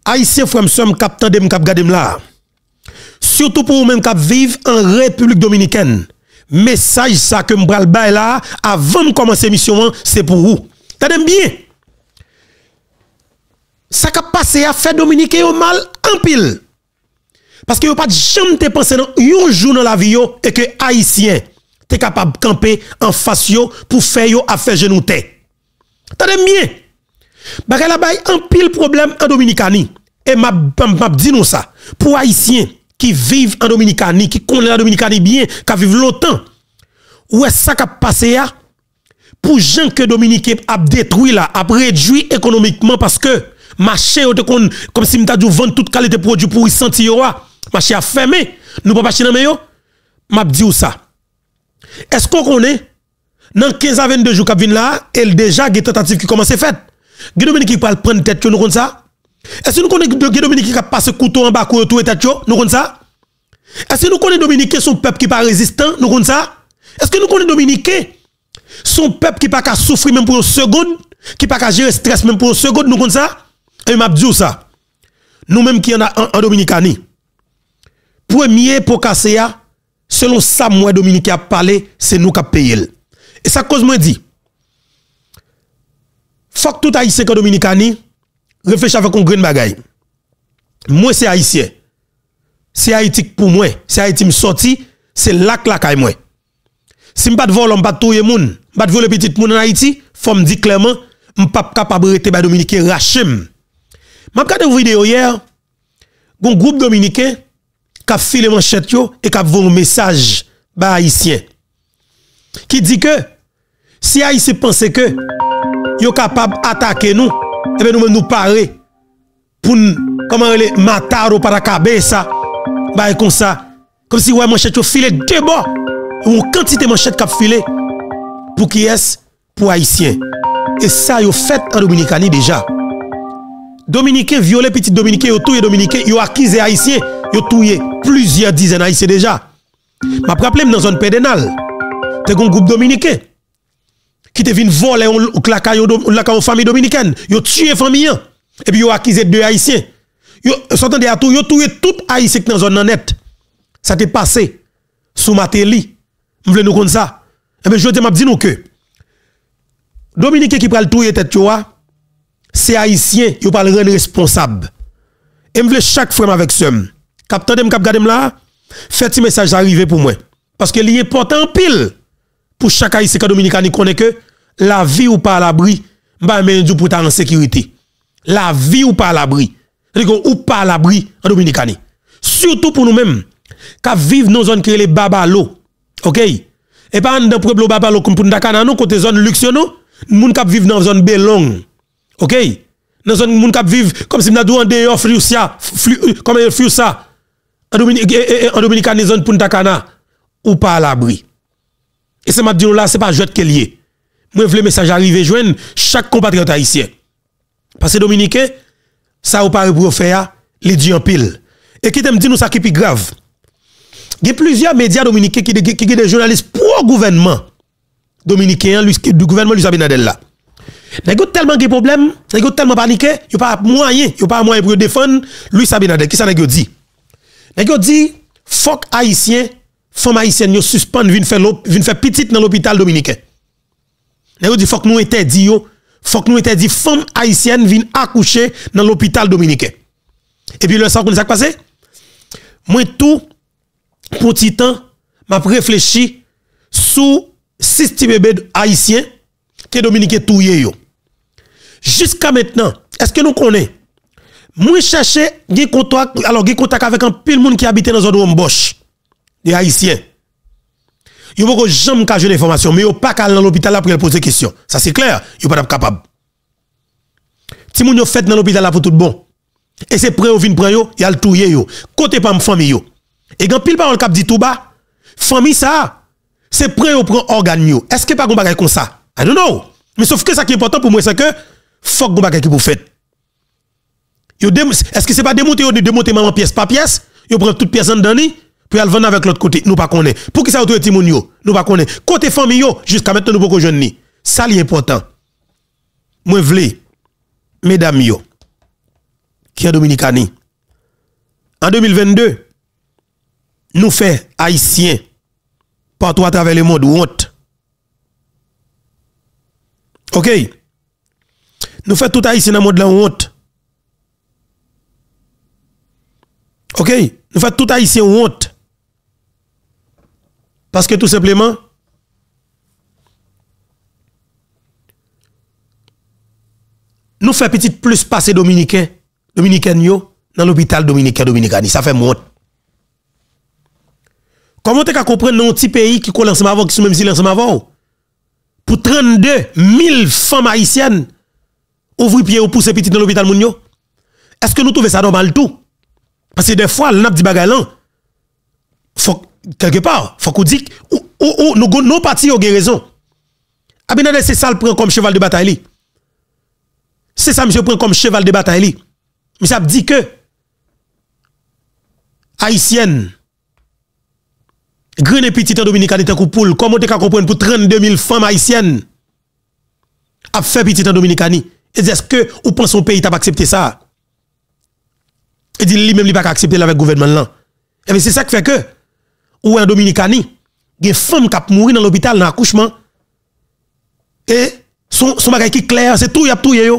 Haïtien frère m'sem k'ap tande m'k'ap gade là. Surtout pour vous-même qui vivent en République Dominicaine. Message ça que m'bral bay là avant de commencer mission, c'est pour vous. Tendez bien. Ça qui a passé à faire Dominicain au mal en pile. Parce que vous pas jamais te penser dans un jour dans la vie et que Haïtien t'es capable de camper en face yo pour faire yo à faire genou tête. Tendez bien. Bagay la bay en pile problème en Dominicanie. Et m'a dit nous ça. Pour Haïtiens qui vivent en Dominicanie, qui connaissent la Dominicanie bien, qui vivent longtemps. Où est-ce ça qui a passé à? Pour gens que Dominicains a détruit là, a réduit économiquement parce que marché comme si m'ta dû vendre toute qualité de produit pour y sentir marché a fermé. Nous pas marcher dans meilleur. M'a dit ou ça. Est-ce qu'on connaît dans 15 à 22 jours qu'a vinn là, elle déjà des tentatives qui commencent à faire. Dominique qui parle prendre tête nous connaissons ça? Est-ce que nous connaissons Dominique qui a passé couteau en bas pour tout tête nous connaissons ça? Est-ce que nous connaissons Dominique son peuple qui pas résistant nous connaissons ça? Est-ce que nous connaissons Dominique son peuple qui pas qu'à souffrir même pour une seconde, qui pas qu'à gérer stress même pour une seconde nous connaissons ça? Et m'a dit ça. Nous même qui en a en Dominicanie. Premier pour casser selon ça moi Dominique a parlé, c'est nous qui payé. Et ça cause moi dit faut que tout haïtien en Dominicanie réfléchisse avec un grain de bagaille. Moi c'est haïtien. C'est haïtique pour moi, c'est Haïti me sorti, c'est là que la caille moi. Si m'pas de vol, m'pas de touyer moun, m'pas de voler petit moun en Haïti, faut me dire clairement, m'pas capable rester ba Dominicain rachem. M'a regardé une vidéo hier, un groupe dominicain qui a filé manchette yo et qui a envoyé un message ba haïtien qui dit que si haïtien pense que yo capable attaquer nous, et bien nous parer pour comment les mataro para cabeza bah comme ça comme si ouais manchette yo filé deux bords une quantité manchette qu'a filé pour qui est pour haïtien et ça yo fait en Dominicanie déjà. Dominicain violé petit dominicain yo touye dominicain yo accusé haïtien yo touye plusieurs dizaines haïtiens déjà. M'a rappelé dans zone pédénale te un groupe dominicain qui te vinn voler la famille dominicaine yo tué famille et puis yo accusé deux haïtiens yo s'entendez à tout yo touye tout haïtien dans zone net ça t'est passé sous Matéli m'vle nous connait ça et bien je te m'a dit nous que dominicain qui pral touye tête yo c'est haïtien, yo pas le rendre responsable. Et m'vle chaque frère avec somme. Captain dem k'ap gade là, fait un message arrivé pour moi parce que li important en pile pour chaque haïtien dominicain connaît que la vie ou pas à l'abri, m'ba men dou pour ta en sécurité. La vie ou pas à l'abri. Ou pas à l'abri en Dominicanie. Surtout pour nous-mêmes qui vivent dans zone qui les babalo. OK? Et pas dans pueblo babalo comme pour Dakana non côté zone luxe non, moun qui vivent dans zone belong. OK? Dans zone moun k'ap vive comme si m'na dou en dehors Friusia, comme Friusa. En Dominicanie zone Punta Cana ou pas à l'abri. Et c'est m'a dit là c'est pas jouet que lié. Moi vle message arriver joindre chaque compatriote haïtien. Parce que dominicain ça ou pas pour faire les dit en pile. Et qui t'aime dit nous ça qui plus grave. Il y a plusieurs médias dominicains qui des journalistes pro gouvernement dominicain du gouvernement Luis Abinadel là. Nèg tellement de problème, nèg tellement paniqué, yo pas moyen pour défendre Luis Abinadel. Qui ça nèg dit? Nèg dit fuck haïtien, femme haïtienne yo suspend vinn faire petite dans l'hôpital dominicain. Nèg dit fuck nous interdit femme haïtienne vinn accoucher dans l'hôpital dominicain. Et puis le ça connait ça passé? Moi tout pour petit temps m'a réfléchi sous 6 petits bébés haïtiens que dominicain touye yo. Jusqu'à maintenant, est-ce que nous connaissons? Moi chercher des contacts avec un pile monde qui habite dans zone Bosch, des haïtiens. Yo pas jamais ka joindre information, mais yo pas ka dans l'hôpital là pour poser question. Ça c'est clair, yo pas capable. Si moun yo fait dans l'hôpital là pour tout bon. Et c'est prêt au vin prend yo, y a le touye yo. Côté pas famille yo. Et quand pile parole cap dit tout bas, famille ça, c'est prêt au prend organe yo. Est-ce que pas gon bagay comme ça? I don't know. Mais sauf que ça qui est important pour moi c'est que faut gon bagay qui pour fait. Est-ce que c'est pas démonter maman pièce par pièce, yo prend toute pièce en dedans puis elle vendre avec l'autre côté, nous pas connaît. Pour qui ça autour timoun yo, nous pas connaît. Côté famille yo, jusqu'à maintenant nous pas jeune ni. Ça li important. Moi vle mesdames yo qui dominicains dominicani. En 2022, nous fait haïtiens partout à travers le monde honte. OK? Nous fait tout haïtien dans le monde la honte. OK? Nous fait tout haïtien honte. Parce que tout simplement, nous fait petit plus passer dominicain yo dans l'hôpital dominicani. Ça fait honte. Comment tu comprendre dans un petit pays qui colle ensemble avant, qui sont même si ensemble avant? Pour 32 000 femmes haïtiennes, ouvrir pied ou pousser petit dans l'hôpital Mounio? Est-ce que nous trouvons ça normal tout? Parce que des fois, le n'a dit bagay là, faut quelque part, faut qu'on dise nos partis ont raison. Abinade c'est ça le prend comme cheval de bataille. C'est ça monsieur prend comme cheval de bataille. Mais ça dit que haïtienne grand et petit en Dominicaine est un coup poule. Comment tu comprendre pour 32 000 femmes haïtiennes a fait petit en Dominicaine? Est-ce que ou pense son pays t'a pas accepté ça? Et dit lui-même il pas accepter avec le gouvernement là. Et bien c'est ça qui fait que ou en Dominicaine, il y a des femmes qui mourir dans l'hôpital dans l'accouchement. Et son bagage qui clair, c'est tout y a tout yo.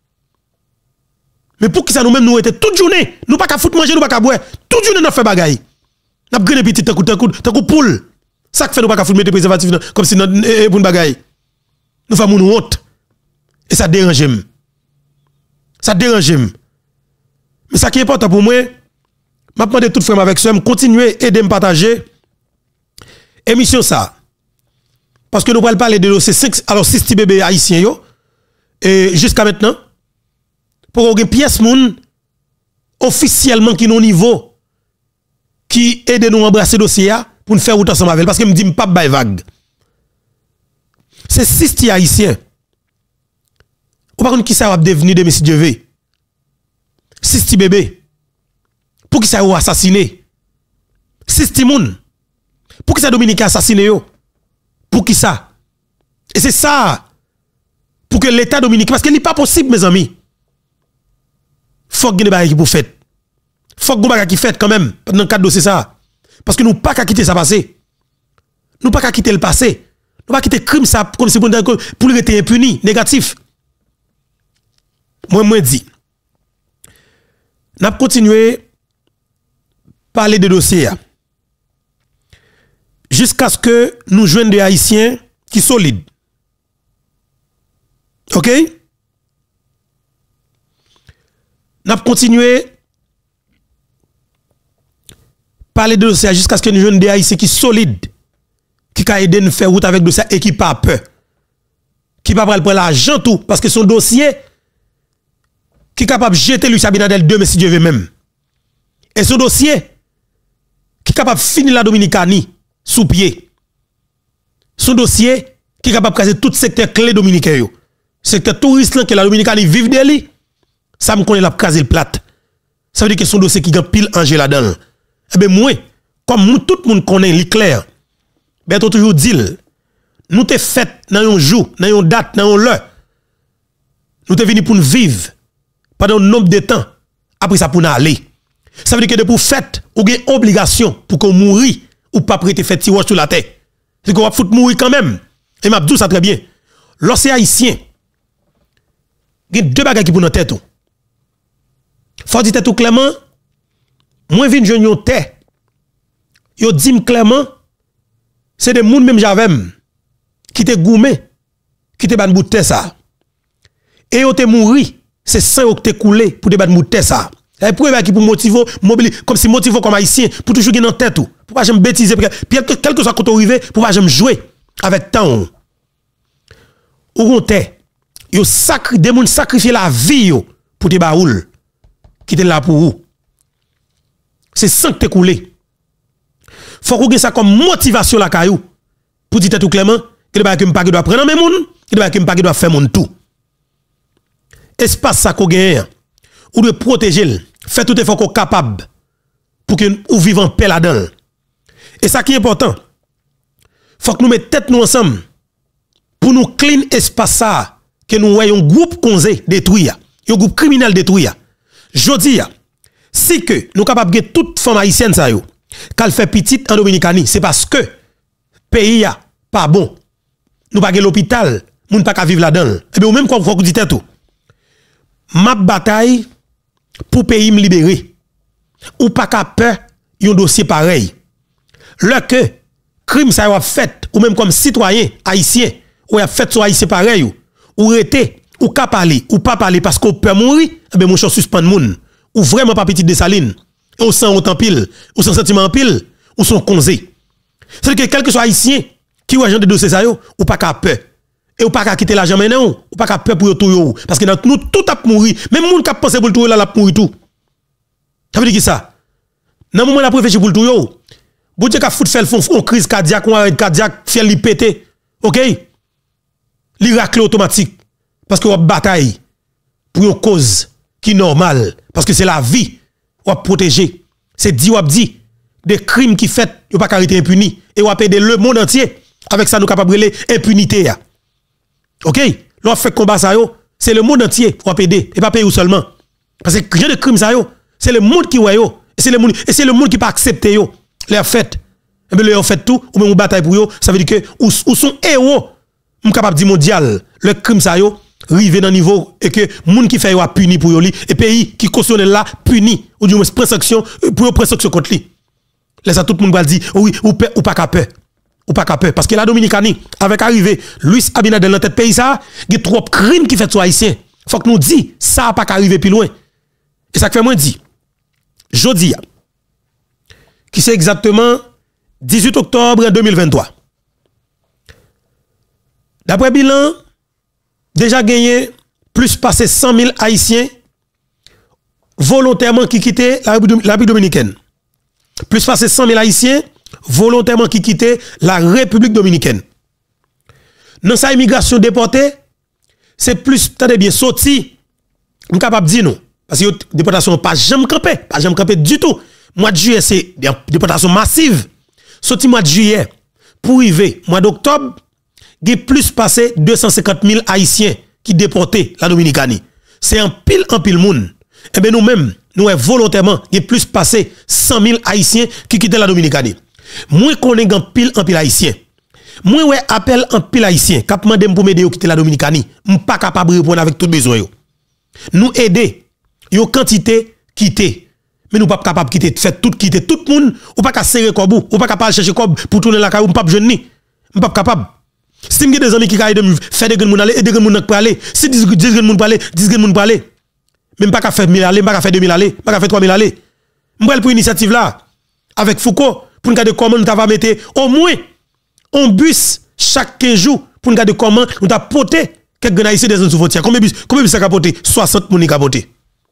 Mais pour qui ça nous-mêmes nous était toute journée, nous pas qu'à foutre manger, nous pas qu'à boire, toute journée nous fait bagaille. N'a grene petit tant coup poule. Ça fait nous pas qu'à foutre mettre préservatif comme si pour une bagaille. Nous faisons nous honte. Et ça dérange. Ça dérange. Mais ça qui est important pour moi, je demande tout frère avec ça, continuer aider me partager émission ça. Parce que nous allons parler de ces 6 petits bébés haïtiens yo et jusqu'à maintenant pour une pièce moun officiellement qui non niveau qui aide nous embrasser dossier pour nous faire route ensemble avec parce que me dit pas bail vague. C'est 6 petits haïtiens. Ou par contre qui ça va devenir de monsieur Dieu. 6 petits bébés. Pour qui ça va assassiner? 6 petits moun. Pour qui ça Dominique assassiné yo? Pour qui ça? Et c'est ça. Pour que l'État dominicain, parce qu'il n'est pas possible, mes amis. Faut que des choses qui pour faire. Faut que des choses qui fait quand même, dans le cadre de ça. Parce que nous pas qu'à quitter ça passé. Nous pas qu'à quitter le passé. Nous pas quitter le crime ça comme si pour le être impuni, négatif. Moi dit. N'a continuer parler de dossiers jusqu'à ce que nous joignent des haïtiens qui sont solides. OK? N'a continuer parler de dossiers jusqu'à ce que nous joignent des haïtiens qui sont solides, qui ka aider nous faire route avec dossier et qui pas peur. Qui pas prendre l'argent tout parce que son dossier qui est capable de jeter lui Sabinadel 2 mais si Dieu veut même. Et son dossier qui est capable de finir la Dominicanie sous pied. Son dossier qui est capable de caser tout secteur clé dominicain. Secteur touriste que la Dominicanie vive de lui, ça me connaît la caser le plat. Ça veut dire que son dossier qui a pile angé là-dedans. Eh bien moi, comme tout le monde connaît l'éclair, ben toujours dit, nous te fait dans un jour, dans une date, dans une heure. Nous te venu pour nous vivre pendant un nombre de temps. Après ça pour nous aller. Ça veut dire que de pour fête, ou une obligation pour qu'on mourir ou pas prêter fait tiroir sur la tête. C'est qu'on va foutre mourir quand même. Et m'a dit ça très bien. Lorsque haïtien, il y a 2 bagages qui pour notre tête. Faut dire tout clairement, moi vinn jeune yon tête. Yo dit clairement, c'est des moun même j'avais qui te goumé, qui te ban bout de ça. Et yo te mouri, c'est sang yo te coulé pour te ban bout de ça. Et pour qui pour motiver, comme si motiver comme haïtien pour toujours gagner en tête tout. Pour pas jamais bêtiser puis quel que soit quand arrivé, pour pas jamais jouer avec temps. Ou on te yo des moun sacrifier la vie yo pour te baoul qui te là pour vous. C'est sang que te coulé. Faut qu'on ait ça comme motivation la caillou pour dire tout clairement que le que pas doit prendre mes moun, que le pas doit faire mon tout. Espace ça qu'on gagne ou de protéger, faire tout effort qu'on capable pour que nous vivions en paix là-dedans. Et ça qui est important, faut que nous mettions tête nous ensemble pour nous clean espace ça que nous voyons un groupe konzé détruit, un groupe criminel détruit. jodi si que nous capable de toute femme haïtienne ça yo, qu'elle fait petite en Dominicanie, c'est parce que pays a pas bon. Nous pas l'hôpital, moun pas vivre là-dedans. Et bien ou même quand vous dites tout. Ma bataille pour pays me libérer. Ou pas qu'à peur un dossier pareil. Le que crime ça a fait ou même comme citoyen haïtien ou a fait sur haïtien pareil ou rete ou ka parler ou pas parler parce qu'on peut mourir, eh ben mon chou suspend moun ou vraiment pas petite Dessaline ou sans autant pile ou sans sentiment en pile ou son conseil. C'est que quel que soit haïtien qui ou agent de dossier ça yo ou pas ka peur et ou pas ka quitter l'argent maintenant ou pas ka peur pour tout yo parce que nous tout a mourir même moun qui pense pour tout là la mourir tout. Ça veut dire qui ça? Dans moment la réfléchir pour tout yo. Bon Dieu ka fout fait font crise cardiaque ou arrêt cardiaque fait li péter. OK? Li racle automatique parce que on bataille pour une cause qui est normale parce que c'est la vie ou protéger. C'est dit des crimes qui fait yo pas arrêter impuni et ou aider le monde entier avec ça nous capable de impunité ya. OK? L'on fait combat ça yo, c'est le monde entier ou aider et pas pays seulement. Parce que j'ai de crimes ça yo, c'est le monde qui ouais yo, et c'est le monde qui pas accepter yo. Les fait et bien les fait tout ou même bataille pour yo, ça veut dire que ou sont héros m capable dire mondial le crime ça yo rive dans niveau et que monde qui fait yo a puni pour yo li et pays qui cautionne là puni ou du moins prend sanction pour prendre sanction contre lui. Laisse tout le monde va dire oui ou pas capable ou pas capable parce que la Dominicanie avec arrivé Luis Abinader dans tête pays ça, il y a trop crimes qui fait sur haïtien. Faut que nous dit ça pas arriver plus loin. Et ça fait moi dit jodi qui c'est exactement 18 octobre 2023. D'après bilan, déjà gagné plus passé 100 000 Haïtiens volontairement qui quittaient la République dominicaine. Plus passé 100 000 Haïtiens volontairement qui quittaient la République dominicaine. Dans sa immigration déportée, c'est plus, t'as bien sorti, je suis capable de dire non. Parce que la déportation pas jamais campé du tout. Mois de juillet, c'est une déportation massive. Sorti mois de juillet, pour arriver, mois d'octobre, il y a plus passé 250 000 Haïtiens qui déportés la Dominicanie. C'est un pile monde. Et bien nous-mêmes, nous avons volontairement, il y a plus passé 100 000 Haïtiens qui quittent la Dominicanie. Moi, connais un pile Haïtien. Moi, ouais, appel un pile Haïtien. Cap mandem pour m'aider à quitter la Dominicanie. Je ne suis pas capable de répondre avec tout besoin. Nous aider, yo quantité quitter. Mais nous pas capable de quitter, faire tout quitter tout le monde, ou pas capable serrer comme ou pas capable chercher comme pour tourner la caille, ou pas jeune ni. Pas capable. Si j'ai des amis qui caillent de faire des gens aller et des gens pour aller, si 10 gens pour aller, 10 gens pour aller. Même pas qu'à faire 1000 aller, pas qu'à faire 2000 aller, pas qu'à faire 3000 aller. M'pral pour initiative là avec Foucault pour nous garder comment nous va mettre au moins un bus chaque 15 jours pour nous garder comment nous t'a porter quelques haïtiens des zones sous frontière. Combien bus ça capoté? 60 moun capoté.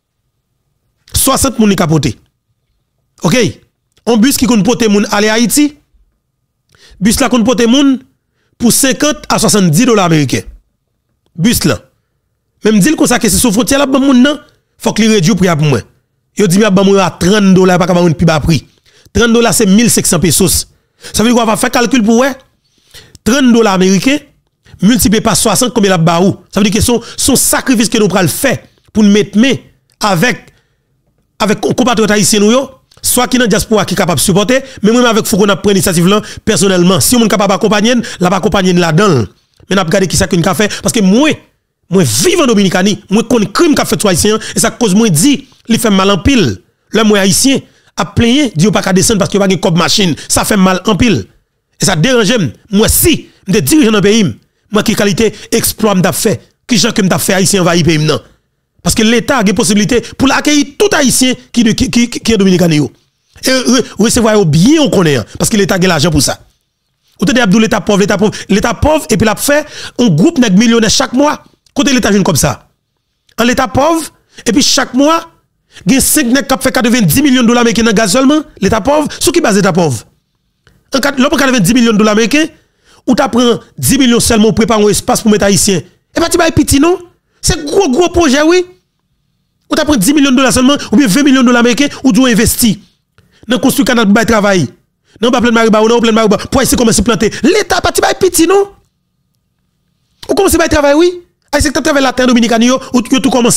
60 moun capoté. OK? Un bus qui compte porter moun aller Haïti. Bus là compte porter moun pour 50 à 70 $ américains. Bus là. Même dit comme ça que c'est sous frontière là moun nan, faut que li réduit prix pour moi. Yo dit mi ba moun à 30 $ pas capable plus bas prix. 30 $ c'est 1500 pesos. Ça veut dire qu'on va faire calcul pour ouais. 30 $ américains multiplié par 60 combien la ba ou. Ça veut dire que son sacrifice que nous pral faire pour nous mettre avec compatriotes haïtiens nous soit qui dans diaspora qui capable supporter mais même avec faut qu'on a pris initiative là personnellement si on capable accompagner la pas accompagner là-dedans mais n'a regarder qui ça qu'on a fait parce que moi vivre en Dominicanie moi connais crime qu'a fait toi haïtien et ça cause moi dit il fait mal en pile là moi haïtien a plaigner dit pas qu'à descendre parce que pas une cob machine ça fait mal en pile et ça dérange moi si me dirigeant dans pays moi qui qualité exploit m'ta fait qui gens que m'ta fait haïtien va y pays non. Parce que l'État a une possibilité pour accueillir tout haïtien qui est dominicain. Et recevoir bien on connaît parce que l'État a l'argent pour ça. Ou t'es Abdou l'État pauvre et puis l'a fait un groupe de millionnaires chaque mois. Côté l'État jeune comme ça. En l'État pauvre et puis chaque mois il y a 5 nèg qui fait 90 millions de $ américains dans gaz seulement, l'État pauvre, sous qui base l'État pauvre. En 90 millions de $ américains ou tu prends 10 millions seulement pour préparer un espace pour mettre haïtien. Et pas tu vas petit non? C'est gros projet oui. Ou tu prends 10 millions de $ seulement ou bien 20 millions de $ américains ou tu investis dans construire canal pour travail. Non pas plein de mariba ou non plein de mariba pour essayer commencer planter. L'État pas tu vas petit non? Ou commencer à travailler oui. À secteur travail la terre dominicaine ou tout commencer.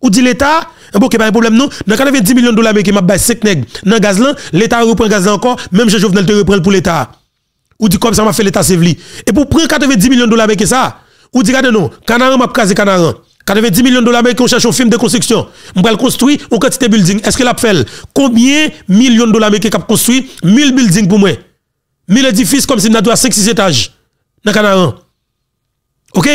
Ou dit l'État, bon, pas de problème non, dans 90 millions de dollars qui m'a baissé 5 nègres dans gaz là, l'État reprend gaz là encore, même Jean Jovenel te reprend pour l'État. Ou dit comme ça m'a fait l'État Sévli. Et pour prendre 90 millions de dollars avec ça, ou dit regardez non, Canaran m'a casé Canaran. 90 millions de dollars avec on cherche un film de construction. On va construire une quantité de building. Est-ce que l'a fait combien millions de dollars avec qui a construit 1000 buildings pour moi. 1000 édifices comme si on a 5-6 étages dans Canaran. OK?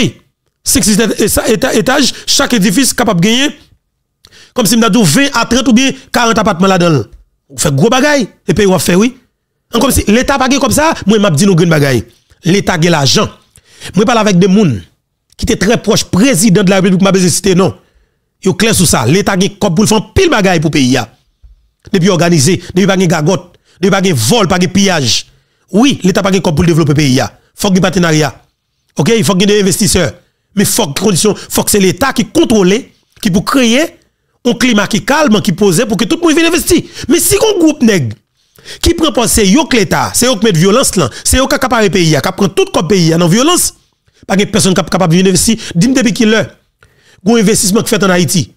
5-6 étages, chaque édifice capable de gagner comme si on a 20 à 30 ou bien 40 appartements là-dedans. On fait gros bagaille et puis on fait oui. Comme si l'État pas comme ça, moi m'a dit nous grande bagaille. L'État a l'argent. Moi parle avec des gens qui étaient très proches président de la République m'a besoin citer non. Yo clair sur ça, l'État a comme pour faire pile bagaille pour pays ya. Depuis organisé, depuis pas gagotte, depuis pas vol, pas pillage. Oui, l'État pas comme pour développer pays ya. Faut que partenariat. OK, il faut qu'il y ait des investisseurs. Mais faut que c'est l'État qui contrôle, qui pour créer un climat qui calme, qui pose pour que tout le monde vienne investir. Mais si un groupe nèg qui prend pas c'est yo que l'État, c'est yo qui met violence là, c'est yo qui accaparer pays, qui prend tout comme pays dans violence, pas que personne capable de investir, dis-moi depuis qu'il l'heure. Un investissement qui fait en Haïti.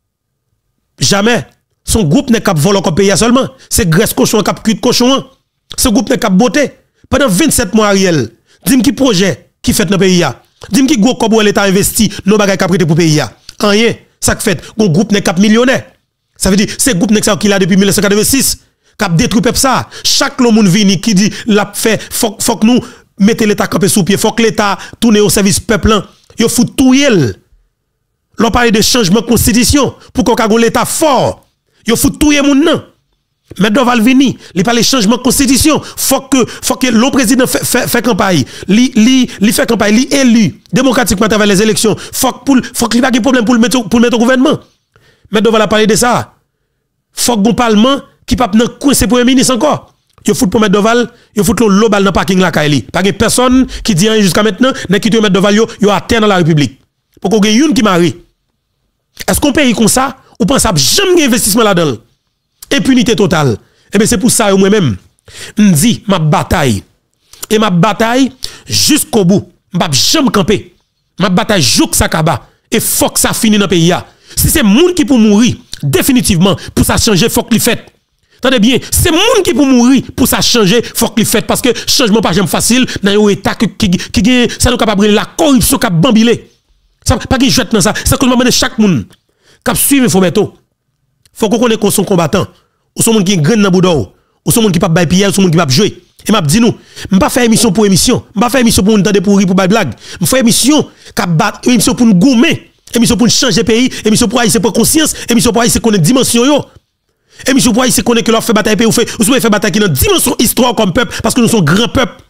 Jamais son groupe n'est cap voler comme pays seulement, c'est graisse cochon cap cuit cochon. Ce groupe n'est cap beauté. Pendant 27 mois Ariel, dis-moi qui projet qui fait dans pays a. Dis-moi qui gros comme l'État investi nos bagages cap prêté pour pays a. Rien, ça fait un groupe n'est cap millionnaire. Ça veut dire c'est groupe n'est qui là depuis 1986. Cap détruit peuple ça. Chaque monde vini qui dit l'a fait faut que nous mettez l'État campé sous pied, faut que l'État tourne au service peuple. Yo fout tout yel. L'on parle de changement de constitution pour qu'on ait l'État fort. Yo fout tout yel moun nan. Mais Doval vini, il parle de changement de constitution, faut que le président fait campagne, li fait campagne, li élu démocratiquement à travers les élections, faut qu'il pas de problème pour le mettre au gouvernement. Mais Doval a parlé de ça. Faut que le parlement qui pas dans coincer premier ministre encore. Yo fout pour mettre Doval, yo fout le bal dans parking la Kaili. Pas de personne qui dit rien jusqu'à maintenant, n'est qui te mettre Doval yo atteint dans la République. Pour qu'on ait une qui marie. Est-ce qu'on paye comme ça ou pense à jamais investissement là-dedans? Impunité totale. Et bien c'est pour ça moi-même, m'di ma bataille. Et ma bataille jusqu'au bout. M'pa jamais camper. Ma bataille jouk sakaba. Et faut que ça finisse dans le pays. Si c'est moun qui pour mourir, définitivement, pour ça changer, faut qu'il fait. Attendez bien, c'est moun qui pour mourir, pour ça changer, faut qu'il fait. Parce que changement pas jamais facile, dans un état qui ça nous capable la corruption qui a bambilé. Ça pas qui jette dans ça. C'est que je chaque moun qui suivre Fometo. Faut qu'on connaisse qu'on sont combattants. Ou sont moun qui graine dans boudou. Ou sont moun qui pas bail pied, ou sont moun qui pas jouer. Et m'a dit nous, m'pa faire émission pour émission, m'pa faire émission pour nous tendre pour rire pour blague. M'fais émission qui battre émission pour nous gommer, émission pour changer pays, émission pour haïtien pour conscience, émission pour haïtien connaître dimension yo. Émission pour haïtien connaître que leur fait bataille pays ou fait bataille qui dans dimension histoire comme peuple parce que nous sommes grand peuple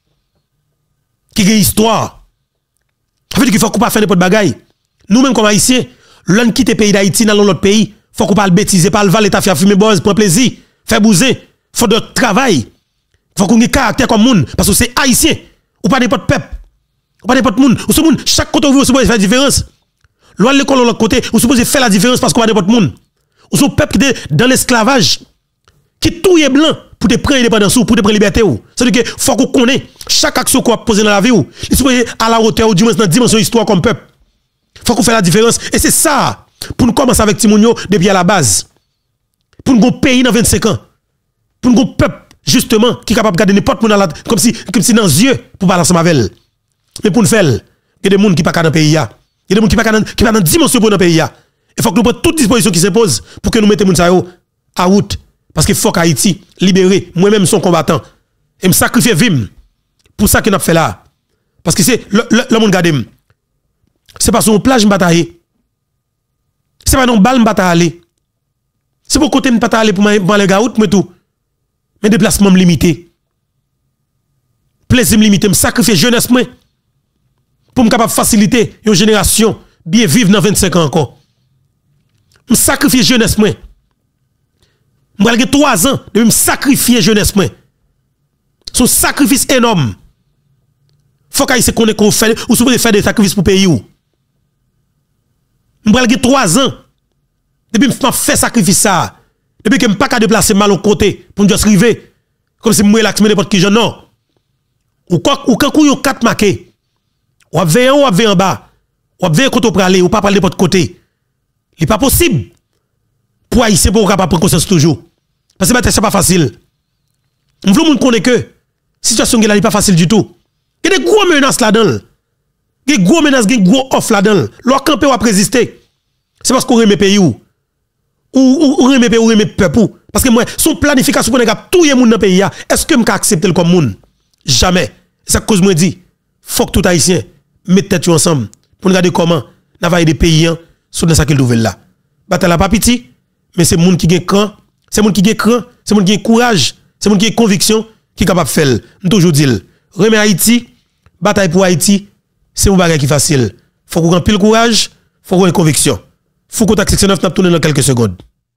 qui a histoire. Ça veut dire qu'il faut qu'on pas faire n'importe bagaille. Nous même comme haïtiens, l'on quitte pays d'Haïti dans l'autre pays, faut qu'on pas le bêtiser, pas le valer ta faire fumer boz, prendre plaisir, faire bouser, faut de travail. Faut qu'on ait caractère comme monde parce que c'est haïtien ou pas n'importe peuple. Ou pas n'importe monde, ou ce monde chaque côté où vous supposez faire la différence. Loin l'école de l'autre côté, vous supposez faire la différence parce qu'on a n'importe monde. Ou son peuple qui est dans l'esclavage qui tout est blanc pour te prendre indépendance ou pour te prendre liberté ou. C'est-à-dire que faut qu'on connaisse chaque action qu'on a posée dans la vie ou. Il supposé à la hauteur ou du moins dans la dimension histoire comme peuple. Faut qu'on fasse la différence et c'est ça pour nous commencer avec Timonio depuis à la base. Pour nous pays dans 25 ans. Pour nous peuple justement qui est capable de garder n'importe monde comme si dans les yeux pour parler ensemble avec elle. Mais pour nous faire, il y a des gens qui pas dans le pays. Il y a des gens qui pas dans la dimension pour le pays. Il faut que nous prenions toutes les dispositions qui s'imposent pour que nous mettions les gens à route. Parce qu'il faut qu'Haïti libéré, moi-même son combattant. Et me sacrifier vim pour ça que nous avons fait là. Parce que c'est le monde garde. C'est pas sur une plage bataille. C'est pas dans une balle bataille. C'est pour côté bataille pour aller gaout mais tout. Mais déplacement limité. Plaisir limité, me sacrifier jeunesse moi pour me capable faciliter une génération bien vivre dans 25 ans encore. Me sacrifier jeunesse moi. Moi j'ai 3 ans de me sacrifier jeunesse moi. Son sacrifice énorme. Faut qu'il se connaisse qu'on fait ou supposé faire des sacrifices pour pays ou. Moi j'ai 3 ans depuis me fait sacrifice ça. Depuis que je ne pas déplacer mal au côté pour me arriver comme si moi l'axe n'importe qui je non. Ou quand vous 4 marqués. Ou veille en haut ou veille en bas. Ou veille côté pour aller ou pas parler n'importe côté. n'est pas possible pour Haïtien pour capable prendre conscience toujours. Parce que c'est pas facile. On veut connaître que situation là n'est pas facile du tout. Il y a des gros menaces là-dedans. Il y a des gros menaces, des gros offres là-dedans. Leur camper va résister. C'est parce qu'on remet pays ou remet pays ou remet peuple. Parce que moi, son planification pour ne pas tout le monde dans le pays, est-ce que je peux accepter le comme monde? Jamais. C'est ça que moi dis. Faut que tout Haïtien mette tête ensemble pour regarder comment navailler des pays sur ça qu'il nouvelle là. Bataille la pas petit, mais c'est monde qui gagne cran, c'est monde qui gagne cran, c'est monde qui gagne courage, c'est monde qui gagne conviction qui est capable de faire. Nous toujours dire, remet Haïti, bataille pour Haïti, c'est un bagage qui facile. Faut qu'on ait pile courage, faut qu'on ait conviction. Faut qu'on section 9 n'a tourné dans quelques secondes.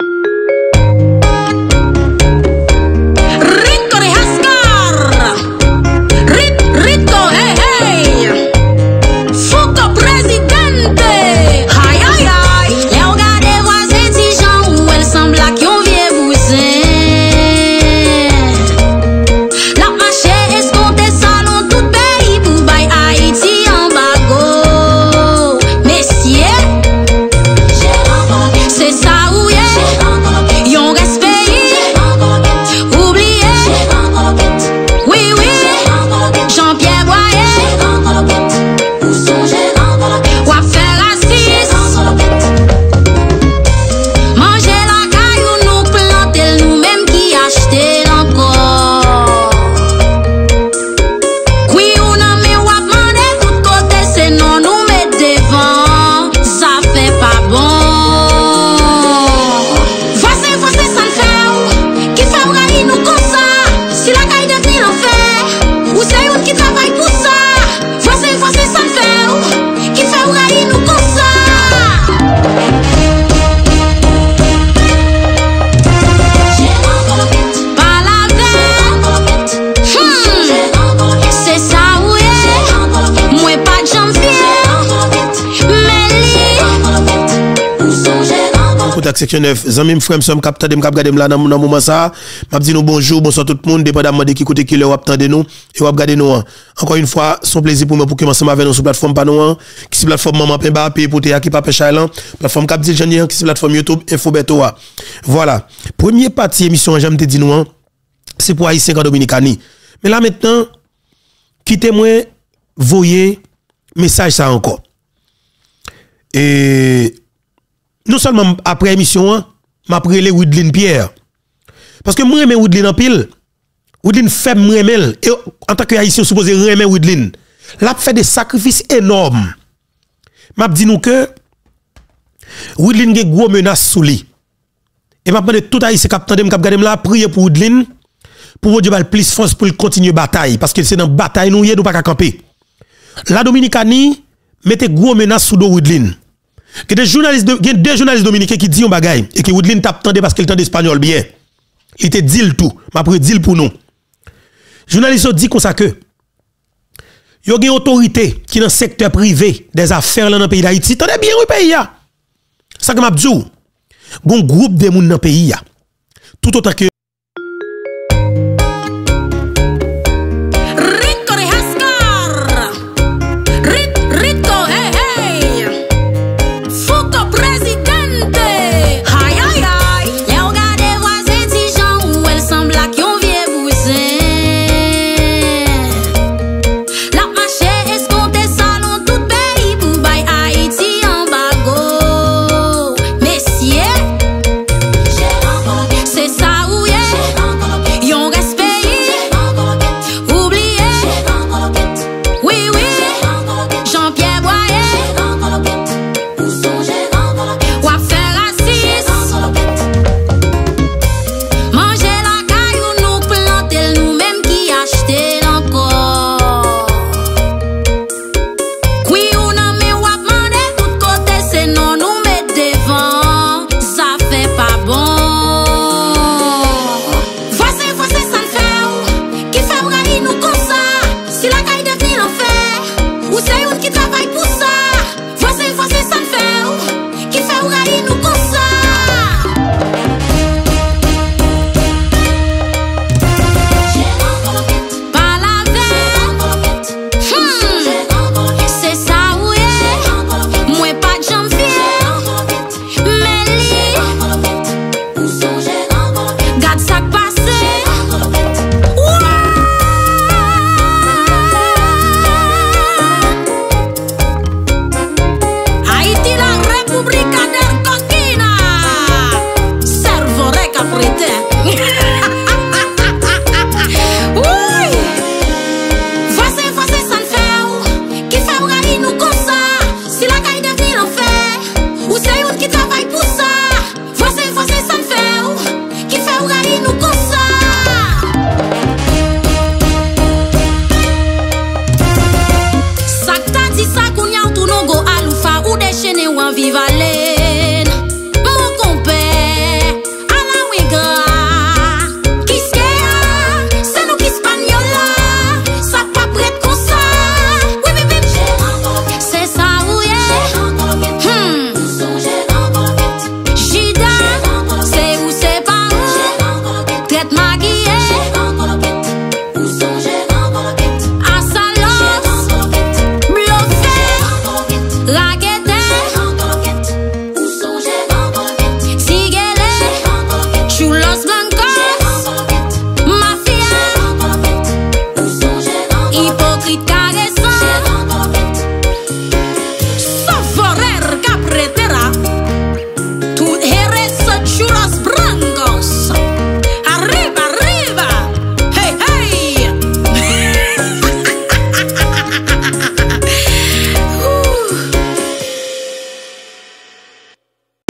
Section 9, Zamim frère somme capteur de m'gade là dans moment ça, m'a dit nous bonjour, bonsoir tout le monde, dépendamment de qui côté qui le wap tande nous et wap gade nous. Encore une fois, son plaisir pour moi pour commencer avec nous sur plateforme Panou, qui c'est plateforme Maman Pemba pour te qui Papa Chailan, plateforme Cap Djanier qui c'est plateforme YouTube Info Beto. Voilà. Premier partie émission j'aime te dire nous, c'est pour Haïtien Dominicani. Mais là maintenant, quittez-moi voyez message ça encore. Et non seulement après l'émission, m'a prélé Woodline Pierre. Parce que moi, j'aime Woodline en pile. Woodline fait moi et en tant que haïtien supposé remettre Woodline. Là, fait des sacrifices énormes. M'a dit nous que Woodline a des gros menaces sous lui. Et m'a demandé tout haïtien qui a gardé là, prier pour Woodline, pour Dieu plus force pour continuer la bataille. Parce que c'est dans la bataille, nous ne pas camper. La Dominicanie mettez gros menaces sous Woodline. Il y a deux journalistes dominicains qui disent un bagay et qui Woodline tape tande parce qu'il tente espagnol bien. Il te dit tout, m'a pris dit pour nous. Journaliste dit comme ça que il y a une autorité qui dans le secteur privé des affaires dans le pays d'Haïti. Tendez bien le pays là. Ça que m'a dit. Un groupe de monde dans le pays là. Tout autant que c'est ça où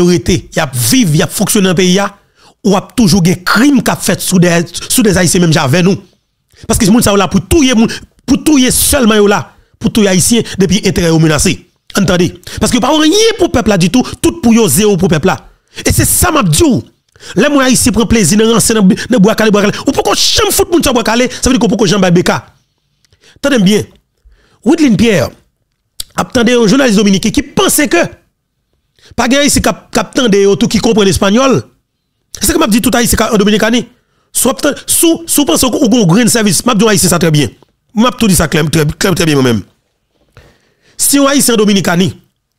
arrêté, y a vivre, y a fonctionné dans le pays, ou a toujours des crimes qu'a fait sous des haïtiens même avec nous. Parce que ce monde ça là pour touyer seulement yo là, pour touyer haïtien depuis intérêt au menacé. Entendez? Parce que pas rien pour peuple là du tout pour yo zéro pour peuple là. Et c'est ça m'a dit. Les moi haïtien prend plaisir dans rancer dans bois calé ou pourquoi chambre foot moun ça bois calé, ça veut dire que pourquoi jambe beka. Attendez bien. Woodline Pierre attendez un journaliste dominicain qui pensait que pas gagne ici qu'attendait tout qui comprend l'espagnol. C'est ce que m'a dit tout haïtien en dominicani. Soit sous pense qu'on a un grand service, m'a dit haïtien ça très bien. M'a tout dit ça très bien moi-même. Si on haïtien dominicani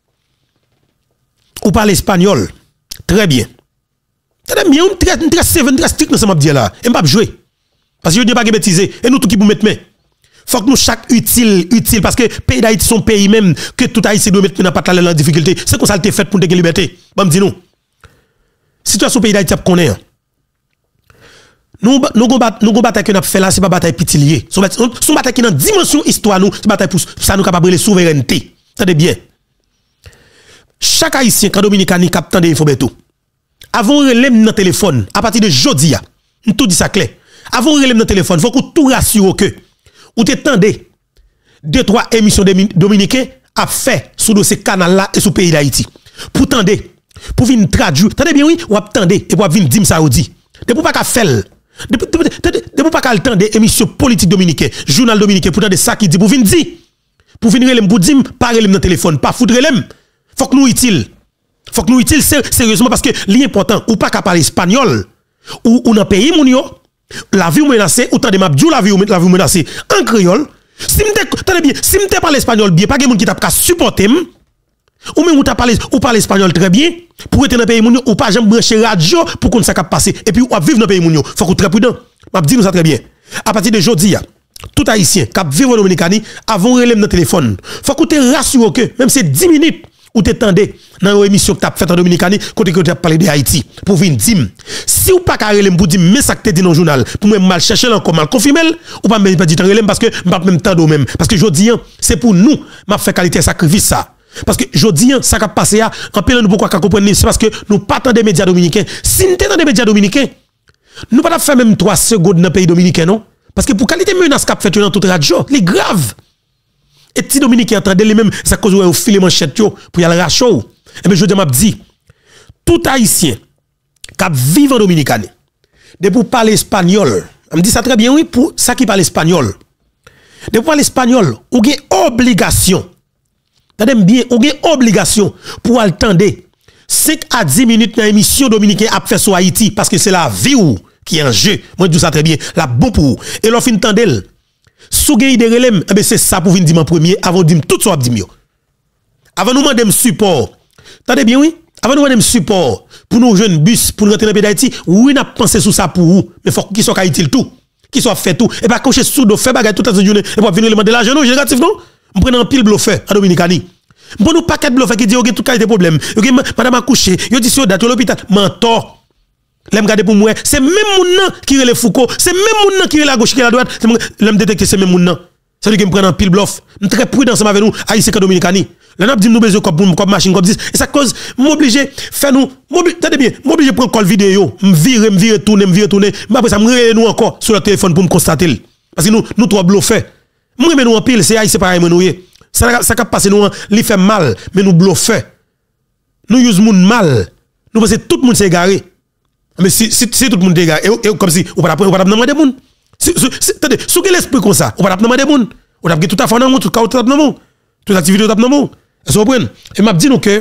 ou parle espagnol, très bien. Très bien, on très sévère, très strict dans ce m'a dit là. Et m'a pas jouer. Parce que je dis pas que bêtiser et nous tout qui pour mettre main. Faut que nous chaque utile parce que pays d'Haïti sont pays même que tout Haïti doit mettre dans pas la difficulté. C'est comme ça le fait pour te liberté. Bon dis nous. Situation pays d'Haïti connaît. Nous bataille que nous fait là c'est pas bataille pitilier. Son bataille qui dans dimension histoire nous, c'est bataille pour ça nous capable de souveraineté. Attendez bien. Chaque haïtien quand dominicain capte des infos beto. Avant relève dans téléphone à partir de jodi a. Tout dit ça clair. Avant relève dans téléphone, faut que tout rassure que ou t'étendez 2-3 émissions dominicaines à fait sous dossier canal là et sous pays d'Haïti. Pour tendre, pour venir traduire, attendez bien oui, ou attendez et pour venir dire ça ou dit. De pour pas qu'à faire. De pour pas qu'à tendre émission politique dominicaine, journal dominicain pour tendre ça qui dit pour venir dire. Pour venir relève pour dire pas relève dans téléphone, pas foutre relève. Faut que nous utile. Faut que nous utile sérieusement parce que l'important ou pas qu'à parler espagnol ou dans pays moun yo la vie ou menacée, autant de mabdjou la vie ou menacée en créole. Si m'te bien, si m'te parle espagnol bien, pas quelqu'un qui t'a supporter ou même ou t'a parle espagnol très bien, pour être dans pays moun ou pas jamais brancher radio pour qu'on ça cap passer et puis ou vivre dans pays moun faut qu'on très prudent. M'a dit nous ça très bien. À partir de jodi tout haïtien qui vivre en Dominicanie avant relève dans téléphone, faut qu'on te rassure que même c'est 10 minutes ou t'étendez dans une émission que tu as faite en Dominicanie, côté que tu as parlé de Haïti, pour venir dire, si ou pas carré pour dire, mais ça que tu dit dans le journal, pour me mal chercher encore, mal confirmer, ou pas me dire parce que je ne même temps même. Parce que je dis, c'est pour nous, m'a fait qualité sacrifice ça. Parce que je dis, ça qui a passé, en pile nous pourquoi comprendre, c'est parce que nous pas tant des médias dominicains. Si nous sommes dans des médias dominicains, nous pas faire même 3 secondes dans le pays dominicain, non? Parce que pour qualité menace qu'a fait dans toute radio, c'est grave. Et si Dominique entendait les mêmes, ça cause au filet manchette pour y aller racho. Et bien je m'a dit, tout haïtien qui vit en Dominicanie, de pour parler espagnol, on me dit ça très bien, oui, pour ça qui parle espagnol. De pour parler espagnol, on a une obligation. T'as bien, on a une obligation pour attendre 5 à 10 minutes dans l'émission dominicaine à faire sur Haïti, parce que c'est la vie qui est en jeu. Moi, je dis ça très bien, la bon pour. Et l'offre tendel. Sous gain de relève, c'est ça pour venir dire en premier avant de dire tout ça dire avant nous demander support. Attendez bien oui, avant nous demander support pour nos jeunes bus pour rentrer dans le pays d'Haïti, oui n'a pensé sur ça pour vous, mais faut qu'ils soient Haïti tout, qu'ils soient fait tout et pas cocher sous do faire bagarre toute la journée et pour venir demander l'argent non, négatif non. On prend un pile bluffeur en Dominicanie. Bon nous paquet de bluffeur qui dit OK tout cas des problèmes. OK madame a couché, yo dit sur date à l'hôpital, mentor. L'aime garder pour moi, c'est même moun qui relève Foucault, c'est même moun qui relève la gauche qui la droite, l'aime détecter c'est même moun. C'est lui qui me prend un pile bluff. Très prudent ensemble avec nous, haïtien dominicain. Là n'a dit nous besoin comme machine comme 10 et ça cause m'obligé faire nous attendez bien, m'obligé prendre call vidéo, me virer tourner, après ça me nous encore sur le téléphone pour me constater parce que nous trois bluffeurs. Moi nous en pile, c'est haïtien pareil nous. Ça cap passer nous li fait mal, mais nous bluffeurs. Nous use moun mal. Nous pensons tout le monde s'est égaré. Mais si tout le monde dégage, comme si on va pas demander moun. Attendez, sous quel esprit comme ça, on va pas demander moun. On a tout à fait dans monde, tout cas tout dans monde. Toute activité dans monde. Est-ce que vous comprenez? Et m'a dit nous que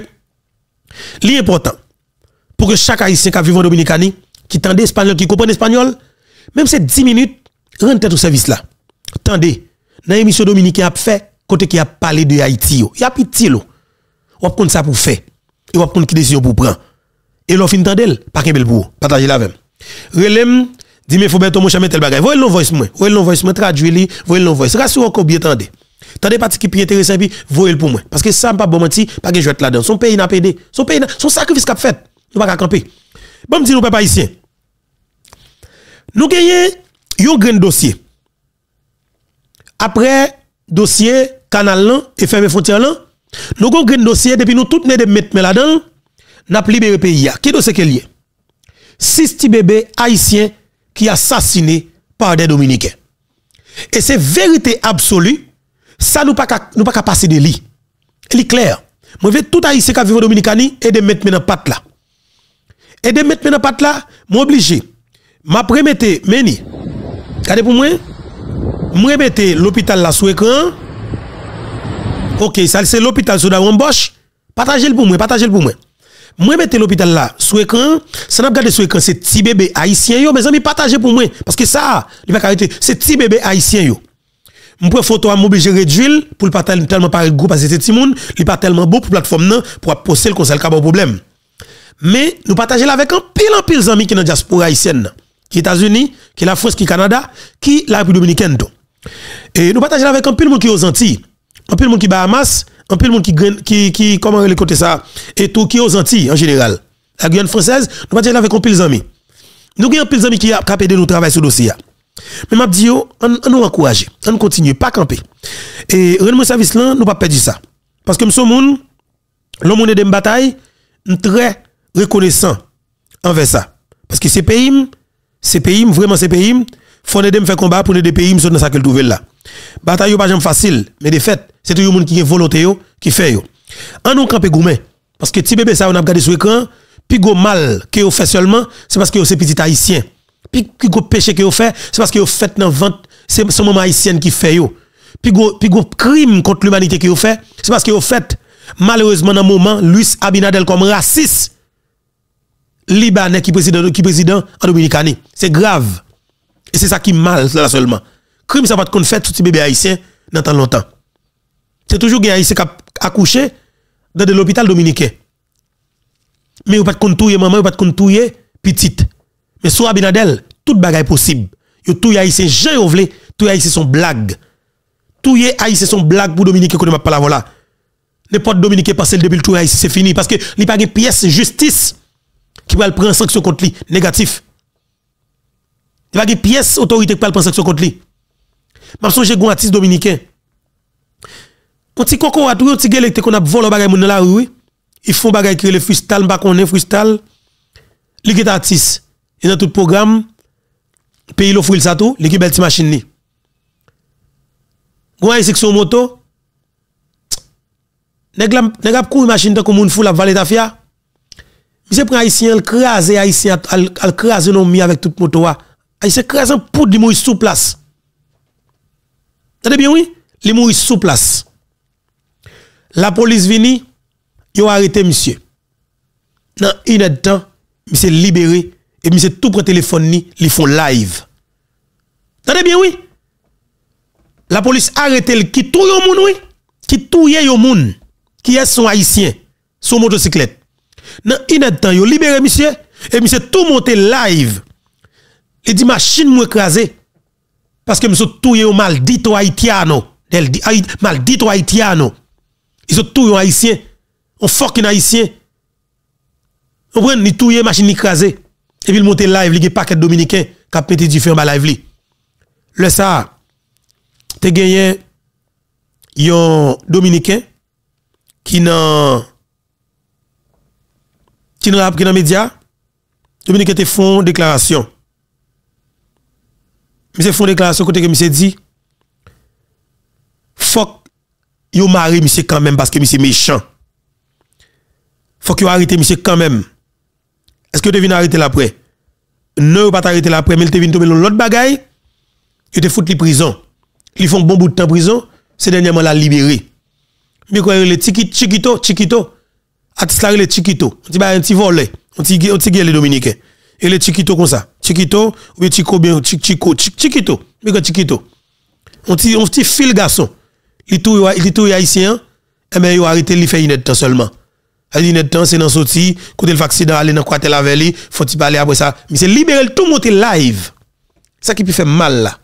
l'important pour que chaque haïtien qui vit en Dominicanie, qui tende espagnol, qui comprend espagnol, même c'est 10 minutes, rentre tout service là. Attendez, dans l'émission dominicaine a fait côté qui a parlé de Haïti, il y a petit lo. On va prendre ça pour faire. Et on va prendre qui décision pour prendre. Et l'on fin tendel, pas qu'un bel pour partager la même. Relem, dis mais faut bien mon chemin tel bagay. Voyez le voice moi. Voyez le voice moi traduit li, voyez le voice. Rassure encore bien tendez. Tendez parti qui intéressant puis voyez pour moi parce que ça pas bon menti, pas que jouer là-dedans. Son pays n'a pédé. Son pays son sacrifice qu'a fait. Nous pas camper. Bon me dit nous papa haïtien. Nous gagnons un grand dossier. Après dossier canal là et fermer frontière là, nous avons un grand dossier depuis nous toutes les de mettre là-dedans. n'a libéré pays. Qui dossier qu'elle y est? 6 petits bébés haïtiens qui assassinés par des Dominicains. Et c'est vérité absolue, ça nous pas passer de lit. Il est clair. Moi je veux tout haïtien qui vivent en Dominicanie et de mettre dans patte là. Et de mettre dans patte là, m'obligé. M'a remetté meni. Regardez pour moi. Remettre l'hôpital là sous écran. OK, ça c'est l'hôpital sous Bosch. Partagez le pour moi, partagez le pour moi. Moi mettez l'hôpital là sous écran, ça n'a pas regardé sur écran c'est petit bébé haïtien yo, mes amis partagez pour moi parce que ça, il va arrêter, c'est petit bébé haïtien yo. M'prend photo à m'obligé réduire pour pas tellement parler groupe parce que c'est petit monde, il pas tellement beau pour plateforme non pour poster le conseil pas problème. Mais nous partager là avec un pile amis qui dans diaspora haïtienne, qui États-Unis, qui la France, qui Canada, qui la République dominicaine. Et nous partager là avec un pile monde qui aux Antilles, un pile monde qui Bahamas, un peu le monde qui comment le côté ça et tout qui aux Antilles en général. La Guyane française, nous pas avec un pile amis. Nous avons un pile amis qui a capé nous travailler sur le dossier. Mais m'a dit on nous encourager, on continue pas camper. Et rendement service là, nous pas perdre ça. Parce que nous monde l'homme est de bataille, très reconnaissant envers ça. Parce que ces pays vraiment ces pays faut aider me faire combat pour aider pays dans ça que trouver là. Bataille pas jamais facile, mais de fait, c'est tout le monde qui est volonté qui fait yo. En nous camper gourmet parce que petit bébé ça on a regardé sur écran, puis go mal que vous fait seulement, c'est parce que c'est petit haïtien. Puis go péché que vous fait, c'est parce que vous fait dans vente, c'est son maman haïtienne qui fait yo. Puis go crime contre l'humanité que vous fait, c'est parce que vous fait malheureusement dans moment Luis Abinadel comme raciste libanais qui président en Dominicanie. C'est grave. Et c'est ça qui mal là seulement. Crime ça va qu'on fait tout petit bébé haïtien dans tant longtemps. C'est toujours des haïtiens qui accouché dans l'hôpital dominicain. Mais vous pas qu'on touyer maman, vous pas qu'on touyer petite. Mais soit Abinadel, toute bagaille possible. Yo touyer haïtien Jean Ovlé, touyer haïtien son blague. Touyer haïtien son blague pour Dominique qu'on ne pas la voilà. N'importe Dominique passer depuis le touyer haïtien c'est fini parce que il pas de pièce justice qui va le prendre sanction contre lui négatif. Il va de pièce autorité qui va le prendre sanction contre lui. M'a songe gon artiste dominicain. On ti coco a tout on ti gelek qu'on a volé bagay moun dans la rue. Ils font bagay qui le freestyle pas connaît freestyle. Li est artiste. Et dans tout programme pays l'offre ça tout, l'équipe belle machine ni. Gon ay section moto. Nèg a couru machine tant comme moun fou la vallée d'Afia. Monsieur prend haïtien al craser non mi avec toute moto wa. Haïtien crase en poudre li mourir sous place. T'entendez bien oui? Li mourir sous place. La police vini, yo arrêté monsieur. Dans une heure de temps, monsieur libéré et monsieur tout prend téléphone ni, li font live. T'entendez bien oui? La police arrêté qui touye yon moun oui, qui touye yon moun, qui est son haïtien, son motocyclette. Dans une heure de temps, yo libéré monsieur et monsieur tout monté live. Il dit machine mou écrasé parce que monsieur touye yon maldito haïtiano, maldito haïtiano. Ils ont tout haïtien, on fucking haïtien. On prend ni touye machine écrasé et puis il monte live, li gen paquet dominicain qui a pété différent ba live li. Le ça te gagné yon dominicain qui dans média dominicain te font déclaration. Monsieur font déclaration côté que monsieur dit fuck yo mari monsieur quand même parce que monsieur méchant. Faut que yo arrêter monsieur quand même. Est-ce que tu viens arrêter l'après? Non, pas arrêter l'après, mais tu viens tomber dans l'autre bagaille. Tu te foutre les prison. Ils font bon bout de temps prison, c'est dernièrement la libéré. Mais quoi le Chiquito, artiste là le Chiquito. On dit un petit volé, on dit les dominicains. Et le Chiquito comme ça. Chiquito ou bien Chiquito. Mais quoi Chiquito? On dit fil garçon. Il tout haïtien, et ben yo arrêté li fait une temps seulement. Une temps c'est dans sorti, côté le accident aller dans quartier la veli, faut il parler après ça. Mais c'est libérer tout monter live. Ça qui peut faire mal là.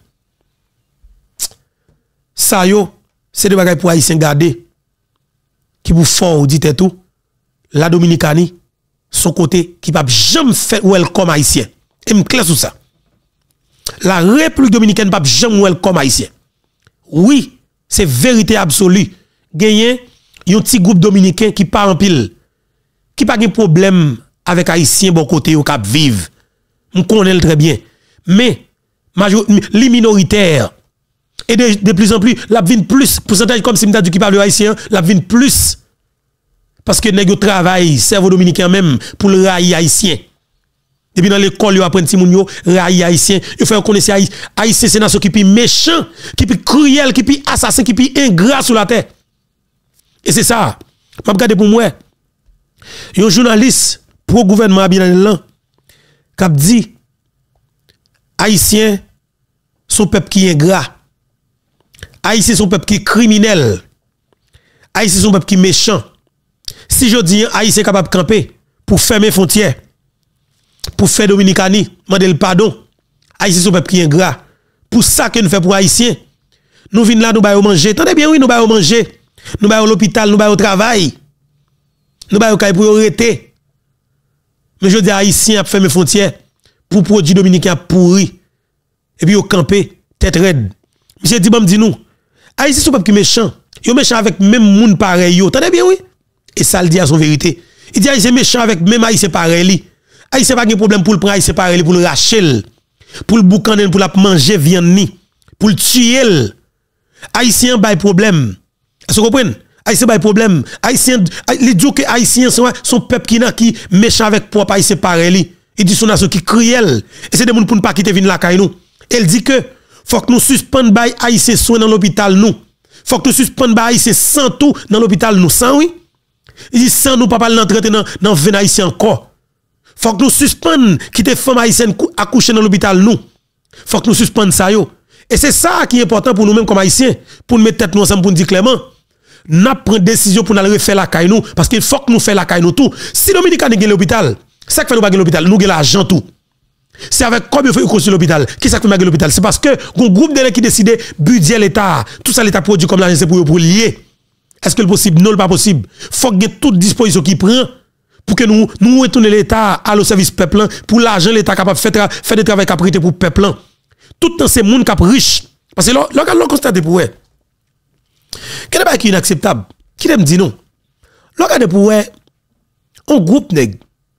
Ça yo, c'est des bagages pour haïtien garder qui pour fort dit tout. La Dominicanie son côté qui pas jamais fait welcome haïtien. Et me clair sur ça. La République dominicaine pas jamais welcome haïtien. Oui, c'est vérité absolue. Gagné un petit groupe dominicain qui part en pile, qui pas de problème avec haïtien bon côté au cap vivre. On connaît le très bien. Mais les minoritaires et de plus en plus la vinn plus pourcentage comme si m'ta dit qui parle haïtien, la vinn plus parce que nèg yo travail cerveau dominicain même pour le rail haïtien. Depuis dans l'école yo apprendre ti moun yo rail haïtien, yo fait connaître haïtien c'est nation qui pi méchant, qui pi cruel, qui pi assassin, qui pi ingrat sur la terre. Et c'est ça. M'a regarder pour moi. Un journaliste pro gouvernement Abinadel là qui a dit haïtien son peuple qui est ingrat. Haïtien son peuple qui est criminel. Haïtien son peuple qui est méchant. Si je dis haïtien capable de camper pour fermer frontières, pour faire Dominicani, demander le pardon. Haïtien son peuple qui est ingrat. Pour ça que nous faisons pour haïtien. Nous venons là nous baillons manger. Attendez bien oui, nous baillons manger. Nous baillons l'hôpital, nous baillons au travail. Nous baillons kay pour arrêter. Mais je dis haïtien a fermer frontières pour produits dominicains pourri. Et puis au camper tête raide. Monsieur dit bon dit nous. Haïtien son peuple qui méchant. Yo méchant avec même moun pareil yo. Attendez bien oui. Et ça le dit à son vérité. Il dit haïtien méchant avec même haïtien pareil. Haïtien pas de problème pour le prendre haïtien pareil pour le racher, pour le boucaner pour la manger viande ni, pour le tuer. Haïtien pas de problème. Est-ce que vous comprenez? Haïtien pas de problème. Haïtien les dit que haïtien son peuple qui méchant avec propre haïtien pareil. Il dit son nation qui cruel. Et c'est des gens pour ne pas quitter vinn la caille nous. Elle dit que faut que nous suspendre bay haïtien soin dans l'hôpital nous. Faut que nous suspendre bay haïtien sans tout dans l'hôpital nous sans oui. Il dit sans nous pas l'entrer dans vin haïtien encore. Faut que nous suspendre quitter femme haïtienne accoucher dans l'hôpital nous. Faut que nous suspendre ça yo. Et c'est ça qui est important pour nous-mêmes comme haïtiens pour nous mettre tête nous ensemble pour nous dire clairement n'a prend décision pour aller refaire la caille nous parce qu'il faut que nous fassions la caille nous tout. Si Dominica n'a pas l'hôpital, ça fait nous pas l'hôpital, nous avons l'argent tout. C'est avec combien il faut construire l'hôpital? Qui ça fait mal l'hôpital? C'est parce que un groupe de qui décide budget l'État, tout ça l'État produit comme l'argent pour lier. Est-ce que c'est possible? Non, pas possible. Faut que toute disposition qui prend pour que nous retournions l'État à le service peuple pour l'argent l'État capable de faire des travaux caprités pour peuple. Tout dans ces monde cap riche parce que l'on constate pour eux. Quel est inacceptable? Qui l'aime dit non? Regardez pour eux un groupe nèg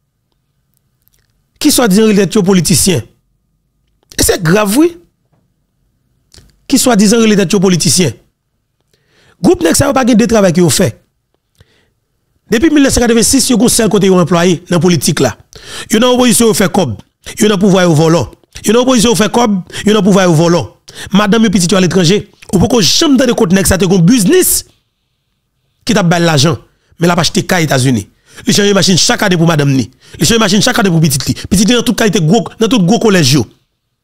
qui soit disant relaté politicien. Et c'est grave oui. Qui soit disant relaté politicien. Groupe nèg ça va pas gagner de travail qui ont fait. Depuis 1986, yo gon seul côté yo employé dans politique là. Yo dans opposition yo fait cob, yo dans pouvoir yo volant. Yo dans opposition yo fait cob, yo dans pouvoir yo volant. Madame yo petit à l'étranger, ou pourquoi jamais dans de côté nèg ça te gon business qui t'a bail l'argent, mais la pas acheter cas États-Unis. Les changer machine chaque année pour madame ni. Les changer machine chaque année pour petit li. Petit li dans toute qualité gros dans tout gros collège yo.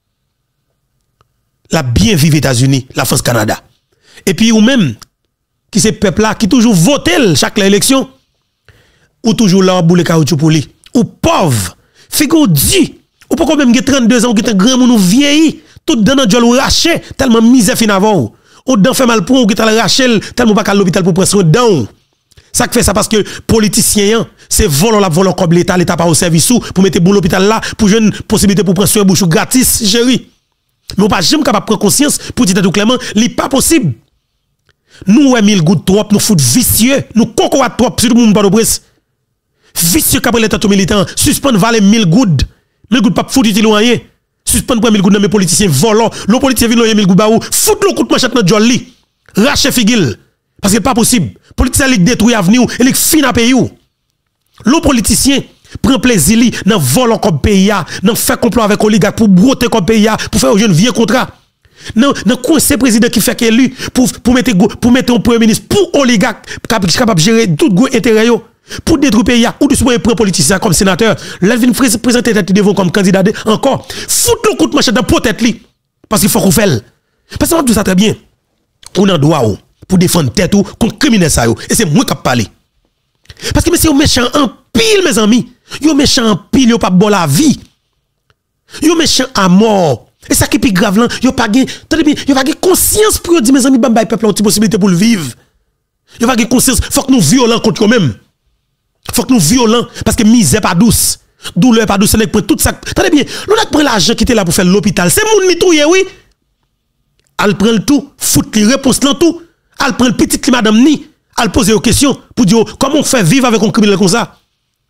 La bien vivre États-Unis, la France Canada. Et puis ou même qui c'est peuple là qui toujours vote chaque élection ou toujours là boule caoutchouc pour lui ou pauvre figo dit ou pas même 32 ans ou qui est grand moun ou vieilli tout dans notre jol raché tellement misère fin avant ou dans fait mal pour ou qui t'a raché tellement pas à l'hôpital pour prendre soin dedans ça fait ça parce que politicien c'est volant comme l'état pas au service pour mettre bon l'hôpital là pour jeune possibilité pour prendre soin bouche gratis chéri mais on pas jamais capable prendre conscience pour dire tout clairement li pas possible. Nous ouais 1000 gouttes trop nous fout vicieux nous cocoa trop sur le monde pas de presse vicieux qu'après l'état militant suspendre valer 1000 gouttes pas foutu ti loyer suspendre prendre 1000 gouttes dans mes politiciens volant le politicien vient loyer 1000 gouttes ba ou fout le coup de manchette dans jolli rache figil parce que pas possible politicien li détruit avenir et li fin à pays ou le politicien prend plaisir li dans volant comme pays dans faire complot avec oligarque pour broter comme pays pour faire un jeune vieux contrat. Non, conseil président qui fait qu'élu pour mettre un premier ministre pour oligarque capable de gérer tout gros intérêt pour détruire pays ou de se prendre politicien comme sénateur là vient présenter tête devant comme candidat encore fout le coup de manchette dans peut-être li parce qu'il faut qu'on fait parce que on dit ça très bien on en droit pour défendre tête ou contre criminel ça et c'est moi qui parler parce que monsieur méchant en pile mes amis yo méchant en pile yo pas bon la vie yo méchant à mort. Et ça qui est plus grave là, yo pas gain conscience pour dire mes amis bambay peuple a une possibilité pour le vivre. Yo pas gain conscience, faut que nous violents contre eux même. Faut que nous violents parce que misère pas douce. Douleur pas douce, c'est prend tout ça. Attendez bien, l'on a pris l'argent qui était là pour faire l'hôpital. C'est moun mitouye oui. Elle prend le tout, fout li réponse là tout. Elle prend le petit madame ni, elle pose aux questions pour dire comment on fait vivre avec un criminel comme ça.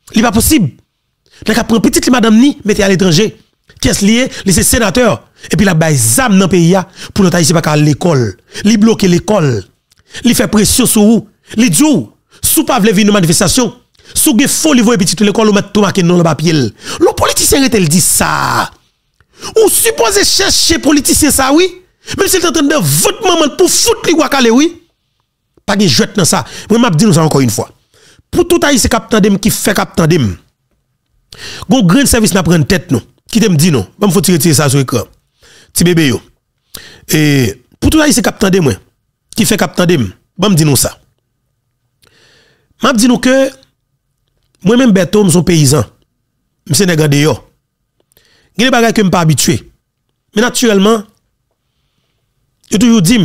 Il pas possible. Donc après petite madame ni mettez à l'étranger. Qu'est-ce lié, les sénateurs et puis la bail zam dans pays pour notre haïtien pas à l'école. Li bloquer l'école. Li fait pression sur vous. Li dit sous pas venir une manifestation. Sous ge folie voyer petit l'école ou mettre tout marqué dans le papier. Le politicien elle dit ça. Ou supposé chercher politicien ça oui. Même s'il est en train de votre maman pour foutre li wakale oui. Pas de jouet dans ça. Moi m'a dit nous encore une fois. Pour tout haïtien cap tandem qui fait cap tandem. Gon grand service n'a prendre tête nous. Qui t'aime dit non. Bon faut tirer ça sur écran. Ti bébé yo. Et pour tout haïtien cap tandem moi qui fait cap tandem. Bon me dit nous ça. M'a dit nous que moi même Beto son paysan. M'se nèg de yo. Gen bagay que m'pas habitué. Mais naturellement yo toujours dit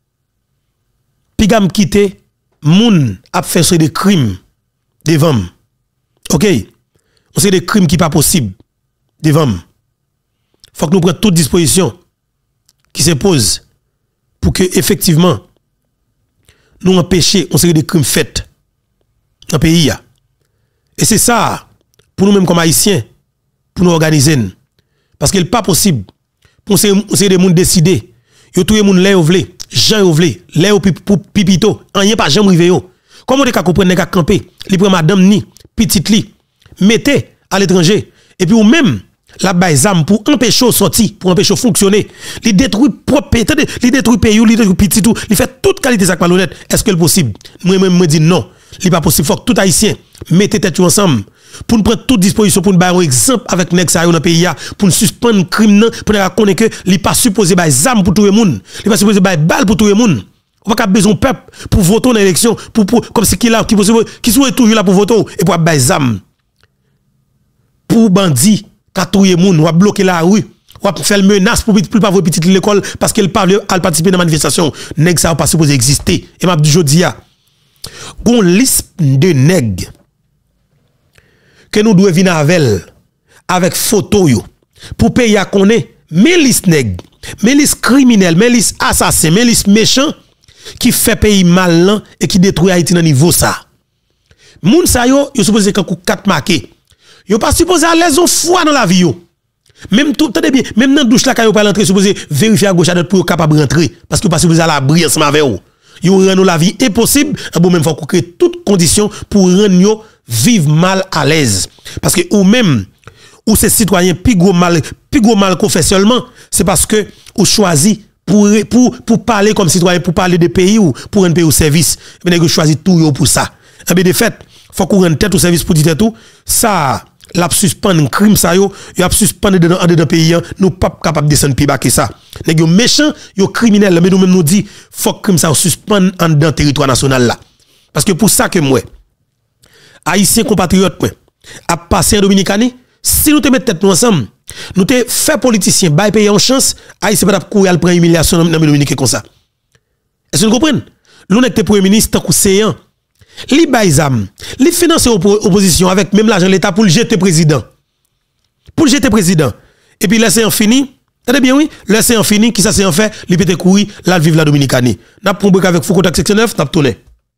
pigam quitter moun a fait des crimes devant. OK. On sait des crimes qui pas possible devant. Faut que nous prenions toute disposition qui se pose pour que effectivement nous empêcher on sait des crimes faits dans le pays. Et c'est ça pour nous mêmes comme haïtiens pour nous organiser parce qu'il n'est pas possible pour ces des monde décider yo tout le monde là vle Jean vle là pour pipito rien pas jamais rivé yo comment on ka comprendre ka camper li prend madame ni petite li mettez à l'étranger et puis ou même la baïzam pour empêcher sortir pour empêcher fonctionner li détruit propriété li détruit pays li détruit petit tout li fait toute qualité ça malhonnête est-ce que c'est possible moi même me dit non li pas possible faut que tout haïtien mettez tête ensemble pour nous prendre toute disposition pour nous faire un exemple avec nèg sa yo dans pays pour nous suspendre crime pour nous connaître que li pas supposé baï zam pour tout le monde li pas supposé baï balle pour tout le monde on va besoin peuple pour voter dans l'élection pour comme si qui là qui soit toujours là pour voter et pour baï zam pour bandit ka touyer moun ou bloquer la rue ou faire menace pour pas voir petite l'école parce qu'elle parle à participer dans manifestation nèg ça pas supposé exister et m'a dit jodi a gon liste de nèg que nous devons venir avec photo yo pour payer à connaître milice nèg milice criminel milice assassin milice méchant qui fait pays mal et qui détruit Haïti dans niveau ça moun sa yo supposé que 4 marqué yo pas supposé à l'aise foi dans la vie yo même tout bien même dans douche là quand yo pas rentrer supposé vérifier à gauche à droite pour capable rentrer parce que pas supposé à l'abri ensemble avec yo yo rend la vie impossible bon même faut créer toutes conditions pour rendre yo vivre mal à l'aise parce que ou même ou ces citoyens plus gros mal qu'on fait seulement c'est parce que ou choisi pour parler comme citoyen pour parler de pays ou pour un pays au service mais vous choisi tout yo pour ça et bien de fait faut qu'on rende tête au service pour dire tout ça la suspendre crime ça yo a suspendre dans pays nous pas capable descendre plus bas que ça nèg yo méchant yo criminel mais nous même nous dit faut crime ça suspendre en dans territoire national là parce que pour ça que moi haïtien compatriote moi a passé en Dominicanie si nous te mettre tête nous ensemble nous te fait politicien bail pays en chance haïtien pas courir al prendre humiliation dans Dominique comme ça est-ce que vous comprenez nous nek te premier ministre tant séant li baïzam li financer opposition avec même l'argent de l'état pour le jeter président et puis laisser en fini attendez bien oui laisser en fini qui ça c'est en fait li pété courir là vivre la Dominicanie n'a pour break avec Foucault section 9 n'a tourner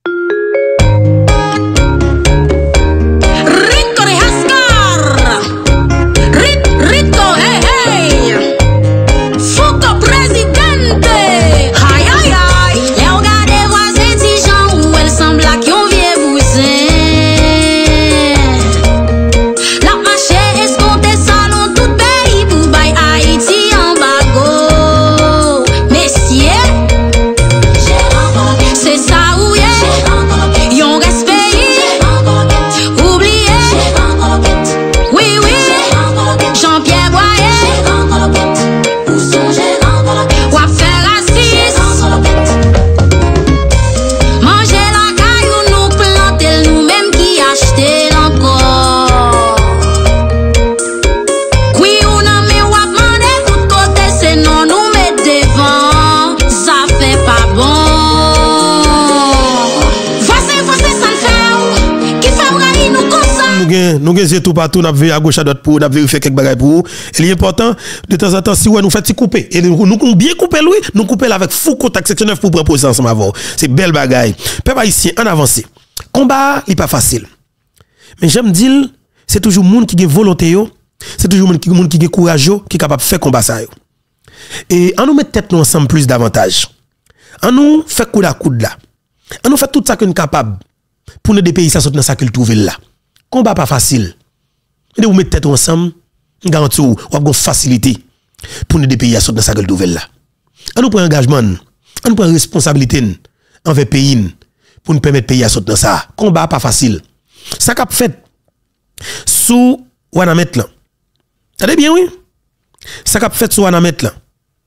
nous gagnons tout partout, nous avons à gauche à droite pour nous vérifier quelques bagages pour et l'important de temps en temps si nous fait couper et nous bien couper lui nous couper avec Foucault section 9 pour prendre position ensemble avant c'est belle bagaille peuple haïtien en avancé combat il pas facile mais j'aime dire c'est toujours monde qui a volonté yo, c'est toujours monde qui a courage qui est capable de faire combat ça yo. Et on nous met tête nous ensemble plus davantage. On nous fait coude à coude là. On nous fait tout ça que nous capable pour nous des pays ça sortir dans ça qu'il trouve là. Combat pas facile. Mais vous mettez tête ensemble, garantie ou avez facilité pour nous des pays à sortir dans ça qu'il trouve là. On nous prend engagement, on nous prend responsabilité envers pays pour nous permettre pays à sortir dans ça. Combat pas facile. Ça qu'a fait sous Wanamet là. T'as bien oui? Ça qu'a fait sous Wanamet là.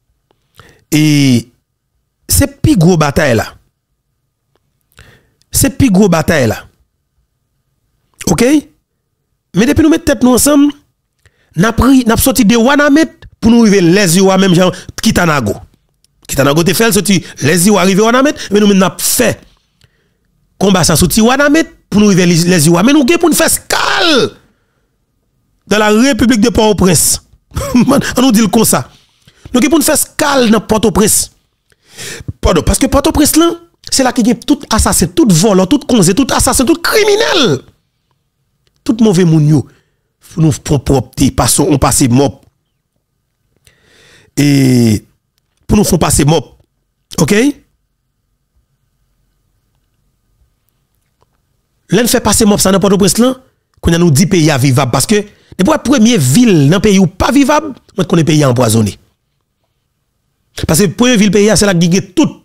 Et c'est plus gros bataille là. C'est plus gros bataille là. OK? Mais depuis nous mettre tête nous ensemble, n'a sorti de Wanamet pour nous arriver les yeux même genre Kitanago. Kitanago te fait sorti les yeux arriver Wanamet, mais nous n'a fait combat ça sorti Wanamet pour nous arriver les yeux mais nous pour nous faire escale dans la République de Port-au-Prince. On nous dit comme ça. Nous pour nous faire escale dans Port-au-Prince. Pardon, parce que Port-au-Prince là, c'est là qu'il y a tout assassin, tout voleur, tout conseil, tout assassin, tout criminel. Tout mauvais moun yo. Nous propre on passe mop. Et pour nous faire passer mop. OK? L'en fait passer mop ça dans Port-au-Prince là, qu'on a nous 10 pays à vivable parce que depuis la première ville dans pays où pas vivable, on connaît pays empoisonné. Parce que première ville pays c'est là qui a tout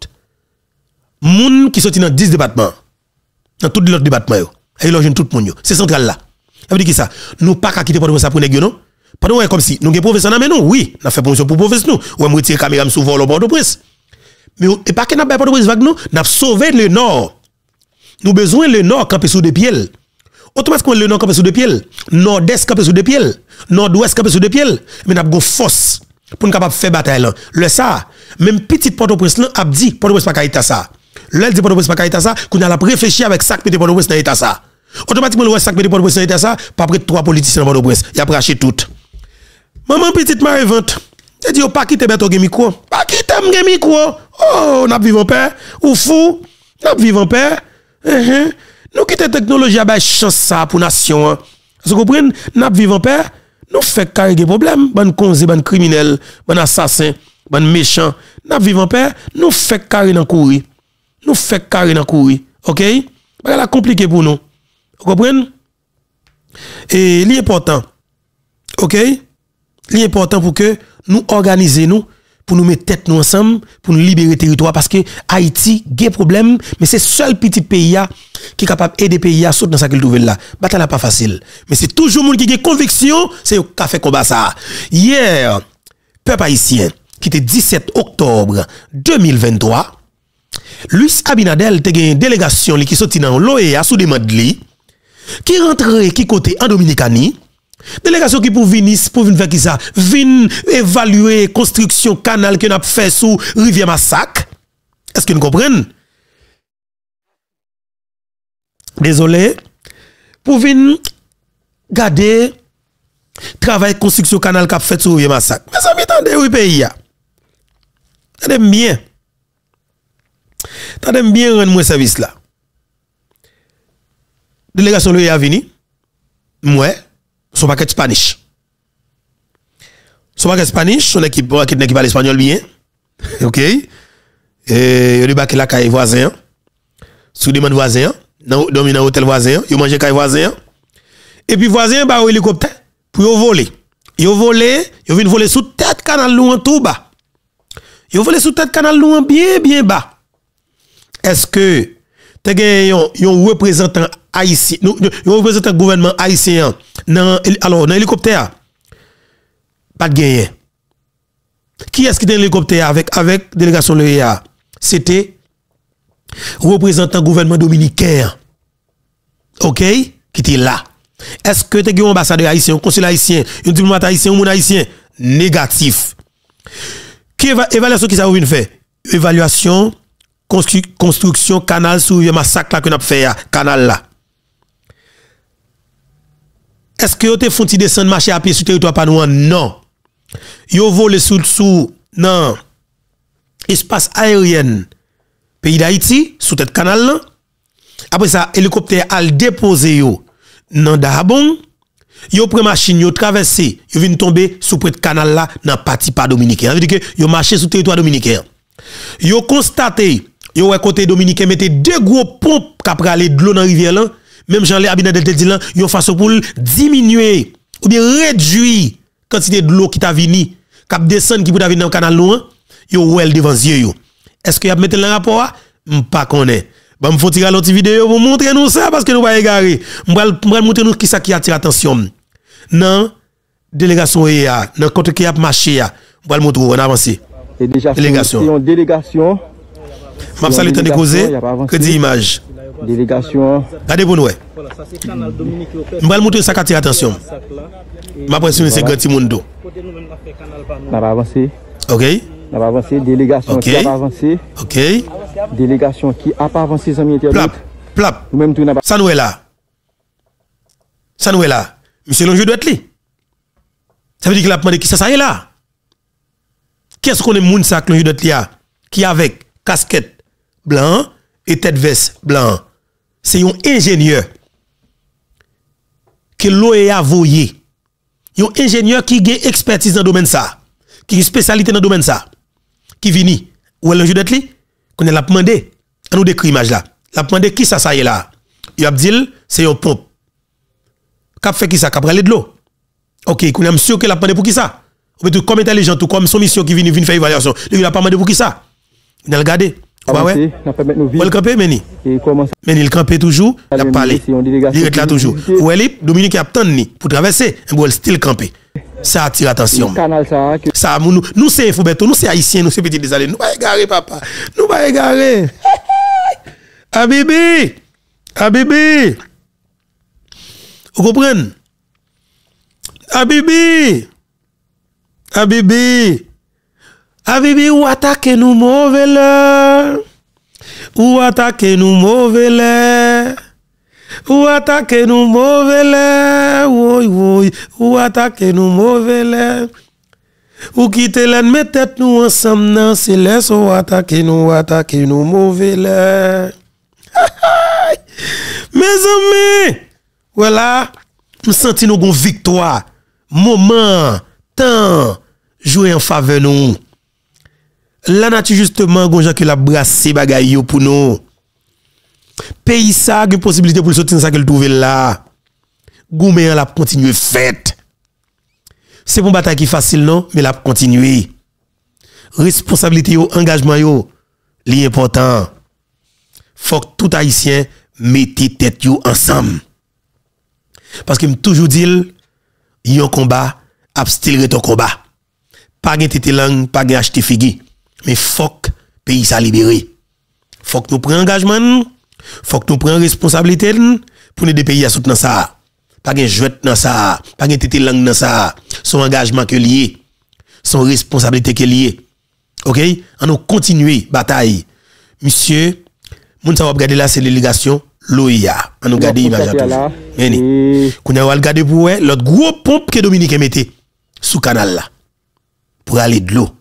moun qui sorti dans 10 départements. Dans tous les autres départements yo. Et loge tout moun yo. C'est central là. Ça veut dire qui ça? Nous pas qu'à quitter Port-au-Prince pour nèg non? Pendant ouais comme si nous avons professeur dans nous, oui, n'a fait promotion pour professeur nous. Ou me retirer caméra sous vol au Port-au-Prince. Mais et pas que n'a pas Port-au-Prince vague nous, n'a sauvé le nord. Nous besoin le nord camper sous des pieds. Automatiquement le nord camper sous des pieds, nord-est camper sous des pieds, nord-ouest camper sous des pieds, mais n'a gon force pour nous capable faire bataille là. Le ça, même petit Port-au-Prince là a dit Port-au-Prince pas ka ça. Le dit Port-au-Prince pas ka ça, qu'on a la réfléchir avec ça que Port-au-Prince dans état ça. Automatiquement le sac de Port-au-Prince dans état ça, pas près 3 politiciens dans Port-au-Prince, il a racheté tout. Maman petite Marie vente. Je dis pas quitter beto gen micro. Pas quitter gen micro. Oh, n'a vivre en paix ou fou. N'a vivre en paix. Nous quitter technologie à chance ça pour nation. Vous comprenez? N'a vivre en paix. Nous fait carrément problème, bon conseil, bon criminel, bon assassin, bon méchant. N'a vivre en paix. Nous fait carrément courir. Nous fait carrément courir. OK? Bah la compliqué pour nous. Vous comprenez? Et l'important. OK? L'important pour que nous organiser nous pour nous mettre tête nous ensemble pour nous libérer le territoire parce que Haïti a des problèmes mais c'est seul petit pays qui est capable d'aider pays à sauter dans sa culture là. Bataille là pas facile mais c'est toujours monde qui a conviction c'est qui a fait combat ça. Hier peuple haïtien qui était 17 octobre 2023 Luis Abinadel te une délégation qui sorti dans l'OEA sous demande li qui rentre qui côté en Dominicanie. Délégation qui pour venir faire qui ça? Vin évaluer construction canal que n'a fait sous rivière Massacre. Est-ce que nous comprenons? Désolé. Pour venir garder travail construction canal qu'a fait sous rivière Massacre. Mais ça m'étendait oui pays ya. T'adem bien. T'adem bien rendre moi service là. Délégation le a venu. Moi son paquet Spanish. Son paquet Spanish, son équipe qui parle espagnol bien. OK? Et il a baqué la caille voisin. Sous demande voisin, dans hôtel voisin, il mange caille voisin. Et puis voisin ba hélicoptère pour voler. Il volé, il vient voler sous tête canal loin tout bas. Il volé sous tête canal loin bien bas. Est-ce que tu as un représentant haïtien, un représentant gouvernement haïtien dans l'hélicoptère? Pas de gagné. Qui est-ce qui est dans l'hélicoptère avec délégation l'EA? C'était représentant gouvernement dominicain. OK? Qui était là. Est-ce que tu as un ambassadeur haïtien, un consul haïtien, un diplomate haïtien, un monde haïtien? Négatif. Qui évaluation qui ça vous fait? Évaluation construction canal sous le massacre que nous avons fait canal là. Est-ce que vous avez fait descendre marcher à pied sur le territoire pas nous? Non. Vous volé sous non espace aérien pays d'Haïti sous tête canal là. Après ça hélicoptère a déposé yo dans Dahabon Yo prend machine, yo traversé, yo vinn tomber sous près de canal là dans parti pas dominicain. Ça veut dire que yo marché sous territoire dominicain. Yo constaté, yo ouais côté dominicain mettez deux gros pompes qui aller de l'eau dans rivière là, même Jean Abinadel te dit là, yo façon pour diminuer ou bien réduire quantité de l'eau qui t'a vini, qui descend qui pour venir dans canal là, yo well devant yeux yo. Est-ce que y a mettre le rapport? M'pas connaît. Bah me faut tirer l'autre vidéo pour montrer nous ça parce que nous pas égarer. M'pa montrer nous qui ça qui attire attention. Non, délégation EA, dans côté qui a marché a. M'pa montrer on avance. Délégation. Délégation. M'a salué tant de causer, crédit image. Délégation. Regardez pour nous. M'pa montrer ça qui attire attention. M'a pression c'est grand monde. On va avancer. OK. On va avancer. Délégation qui a avancé. OK. Délégation qui a pas avancé sans internet. Plap. Nous-mêmes tout n'a pas. Ça nous est là. Ça nous est là. Monsieur l'enjeu doit être là. Ça veut dire qu'il a demandé qui ça est là. Qu'est-ce qu'on est moun ça que l'enjeu doit être là? Qui avec casquette blanc et tête veste blanc. C'est un ingénieur que l'OEA voyé. Un ingénieur qui a expertise dans le domaine ça. Qui a une spécialité dans le domaine ça. Qui vini. Où est l'enjeu d'être là? Qu'on a demandé, à nous décrire l'image là. La demandé qui ça est là. Il a dit, c'est un pompe. Cap fait qui ça? Cap aller de l'eau. Ok, qu'on a monsieur qui l'a demandé pour qui ça? Ou bien comme intelligent, tout comme son mission qui vient faire évaluation. Il a pas demandé pour qui ça? Il a regardé. Ouais. Il campé, Meni. Meni, il campé toujours, il a parlé. Il est là toujours. Ou elle est, Dominique a attendu pour traverser, il est still campé. Ça attire attention. Ça, nous c'est Fouberto, nous c'est haïtiens, nous c'est petit des allées. Nous pas égarer, papa. Nous pas égarer. Habibi. Vous comprenez? Habibi, ou attaquez nous mauvais là. Ou attaquez nous mauvais là. Ou attaquez nous mauvais là. Oui. Ou attaquez nous mauvais là. Ou quittez l'un, mettez nous ensemble dans c'est laisse ou attaquez nous mauvais là. Mes amis, voilà, nous sentons nos victoire. Moment, temps, jouer en faveur nous. La nature justement, gonja que la brassé bagaille pour nous. Pays ça, a possibilité pour sortir ça qu'elle trouve là. Goumé la continuer fête. C'est une bataille qui facile non, mais la continuer. Responsabilité yo, engagement yo, li important. Faut que tout haïtien mette tête yo ensemble. Parce que me toujours dit yon combat, abstil ton combat. Pas gen tete langue, pas gen acheter figi. Mais faut que pays ça libéré. Faut que nous prenions engagement, faut que nous prenions responsabilité pour nous des pays à soutenir ça. Pas gen jouet dans ça, pas gen tete langue dans ça. Son engagement que lié, son responsabilité que lié. OK? On nous continuer bataille. Monsieur, moun sa va regarder là c'est délégation l'OIA. On nous regarder image là. Meni. Qu'on a regarder pour l'autre gros pompe que Dominique mettait sous canal là pour aller de l'eau.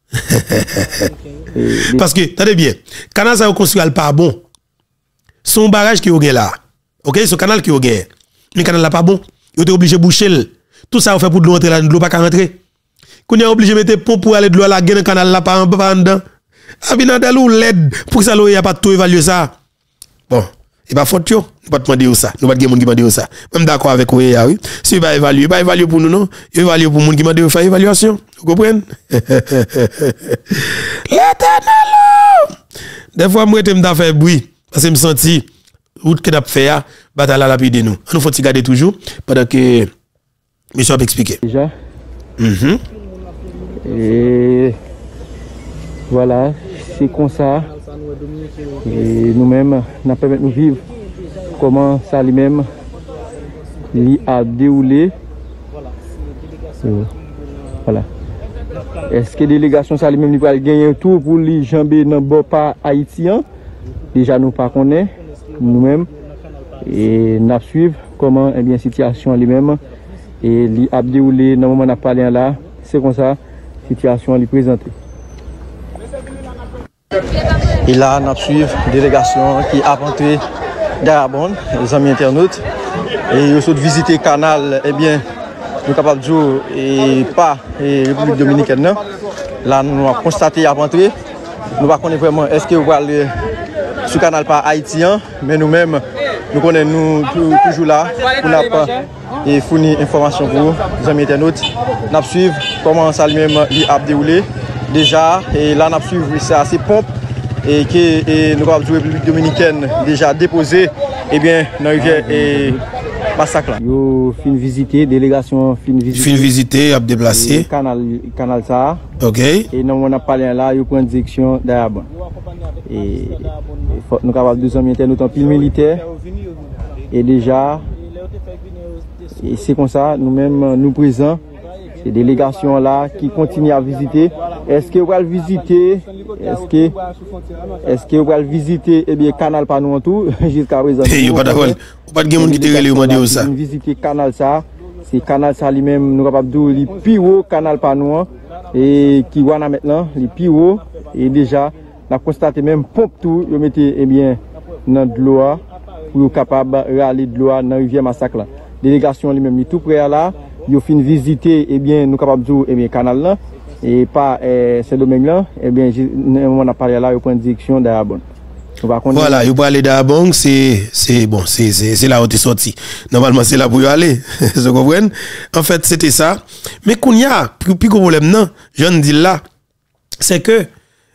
Parce que attendez bien, canal ça construit pas bon. Son barrage qui est là. OK, ce canal qui est là. Le canal là pas bon. Il est obligé de boucher. Tout ça on fait pour de l'eau rentrer là, de l'eau pas rentrer. Qu'on est obligé de mettre pompe pour aller de l'eau là, dans le canal là pas en dedans. Abinadel ou l'aide pour ça l'eau y a pas tout évaluer ça. Bon, et pas faute yo, pas demander ça. Nous pas de monde qui demander ça. Même d'accord avec vous oui. Si va évaluer pour nous non, évaluer pour monde qui m'a faire évaluation. Vous comprenez? L'éternel. Des fois moi je me faire bruit parce que me senti route que n'a faire bataille la lapide nous. Nous faut garder toujours pendant que monsieur a expliqué. Déjà. Et voilà, c'est comme ça. Et nous-mêmes, nous permet de vivre comment ça lui-même a déroulé. Voilà. Est-ce que la délégation ça lui-même va gagner un tour pour les jambes dans le pas haïtien? Déjà nous pas connaît nous-mêmes et nous suivre comment la situation lui-même et li a déroulé dans le moment où on a parlé là. C'est comme ça situation lui présentée. Et là, nous suivons une délégation qui a rentré Garabon, les amis internautes. et ils sont visiter canal, eh bien, nous sommes capables de jouer et pas République Dominicaine. Non. Là, nous avons constaté à rentrer. Nous ne connaissons pas vraiment est-ce que vous allez sur le canal par haïtien, mais nous-mêmes, nous connaissons toujours là pour nous fournir information pour vous, les amis internautes. Nous suivons comment ça lui-même a déroulé. Déjà, et là, nous suivons ça, c'est pompe. Et que nous avons joué République Dominicaine déjà déposé, eh bien, dans la rivière et massacre. Yo fin visiter, délégation fin visiter, a déplacé. Canal ça. OK. Et nous on a parlé là, yo prend direction d'Araban. Et nous avons 2 hommes internautes en pile militaire. Et déjà, et c'est comme ça, nous-mêmes, nous présents. Ces délégations là qui continuent à visiter. Est-ce que vous allez visiter? Est-ce que vous allez visiter eh bien canal par nous en tout jusqu'à présent? Pas d'accord. Pas de monde qui te relève ou m'a ça. Visiter canal ça, c'est canal ça lui-même nous capable de le plus haut canal par nous et qui voit maintenant les plus haut et déjà on a constaté même pompe tout, yo mettez eh bien dans de l'eau pour capable râler de l'eau dans rivière massacre là. Délégation lui-même tout près là. Yo fin visiter eh bien nous capable de eh bien canal là et pas ce domaine là eh bien on a parlé là yo prend direction d'Arabon. Voilà, yo pour aller d'Arabon c'est bon, c'est là où tu sorti. Normalement c'est là pour y aller. Vous comprenez? En fait, c'était ça. Mais qu'on y a plus gros problème non, je ne dis là, c'est que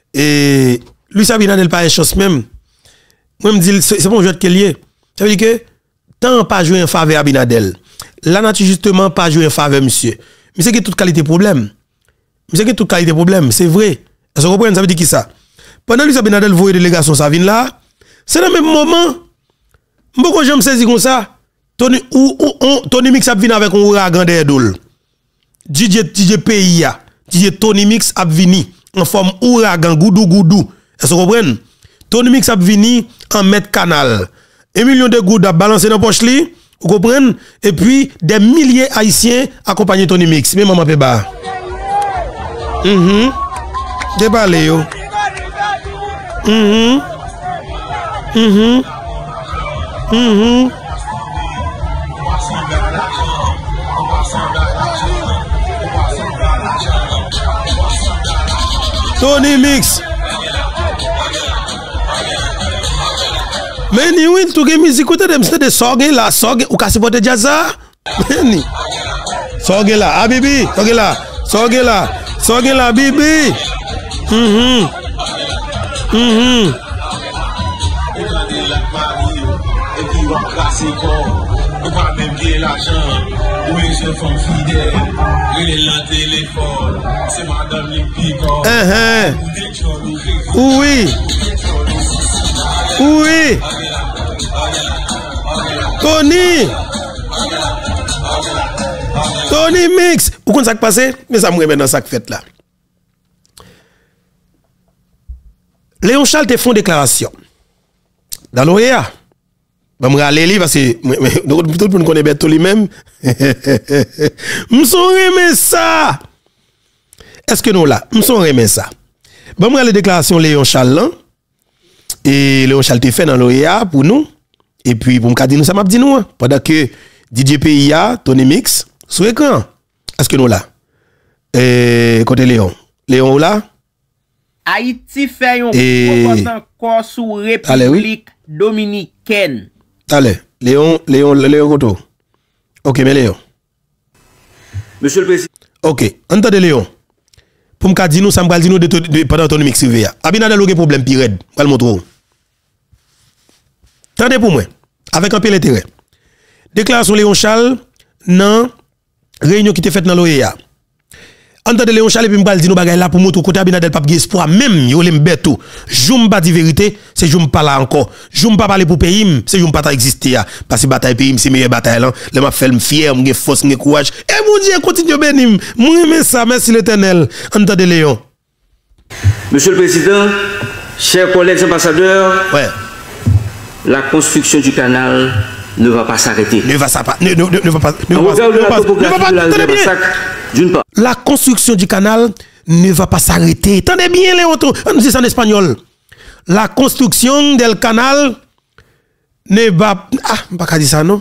Luis Abinadel pas une chance même. Moi me dit c'est bon jeu de lié. Ça veut dire que tant pas jouer en faveur Abinadel. La nature justement pas jouer en faveur monsieur. Mais c'est que toute qualité problème. Mais c'est que toute qualité problème, c'est vrai. Est-ce que vous comprenez ça veut dire qui ça? Pendant que Luis Abinadel voit délégation ça vient là, c'est dans le même moment. Beaucoup j'aime saisir comme ça. Tony Mix a venu avec un ouragan derrière d'ol. DJ PIA, DJ Tony Mix a venu en forme ouragan goudou. Est-ce que vous comprenez? Tony Mix a venu en mètre canal. 1 million de gouttes à balancer dans poche li. Vous comprenez? Et puis, des milliers haïtiens accompagnent Tony Mix. Mais maman Péba. Débalé yo. Tony Mix. Mais ni oui, tout game musique côté dem c'est de sorgue là, sorgue ou ka supporter jazza. Ni. Sorgue là, ah bibi, sorgue là bibi. Oui. Tony Mix. Vous comprenez ça qui passe? Mais ça me remet dans ça qui fait là. Léon Charles te font déclaration. Dans l'OEA. Je vais aller parce que tout le monde connaît Berto lui-même. M'son remet ça. Est-ce que nous là? M'son remet ça. Je vais aller déclaration Léon Charles là. Et Léon Charles te fait dans l'OEA pour nous. Et puis pour me dire nous ça m'a dit nous. Pendant que DJ PIA, Tony Mix, sur écran. Est-ce que nous là? Côté Léon. Léon là? Haïti fait un propos encore sous République Dominicaine. Allez, Léon Koto. Ok, mais Léon. Monsieur le Président. Ok, entendez Léon. Pour me dire nous, ça me dit nous de pendant Tony Mix rivière. Abinadel a un problème pire, je vais le montrer. Attendez pour moi, avec un peu l'intérêt. Déclaration Léon Charles, dans réunion qui était faite dans l'OEA. Entendez Léon Charles et puis m'bal di nous bagay là pour montrer côté Abinadel pas espoir même yo l'aime beto. Joum pas di vérité, c'est joum pas là encore. Joum pas parler pour pays, c'est joum pas ta exister parce que bataille pays c'est meilleure bataille là. Le m'a fait fier, m'gè force, m'gè courage. Et mon Dieu continue bénim. Moi ça, merci l'Éternel. Entendez Léon. Monsieur le Président, chers collègues ambassadeurs, ouais. La construction du canal ne va pas s'arrêter. Ne va pas. La construction du canal ne va pas s'arrêter. Tenez bien, Léon, on dit ça en espagnol. La construction del canal ne va pas. Ah, pas dire ça, non?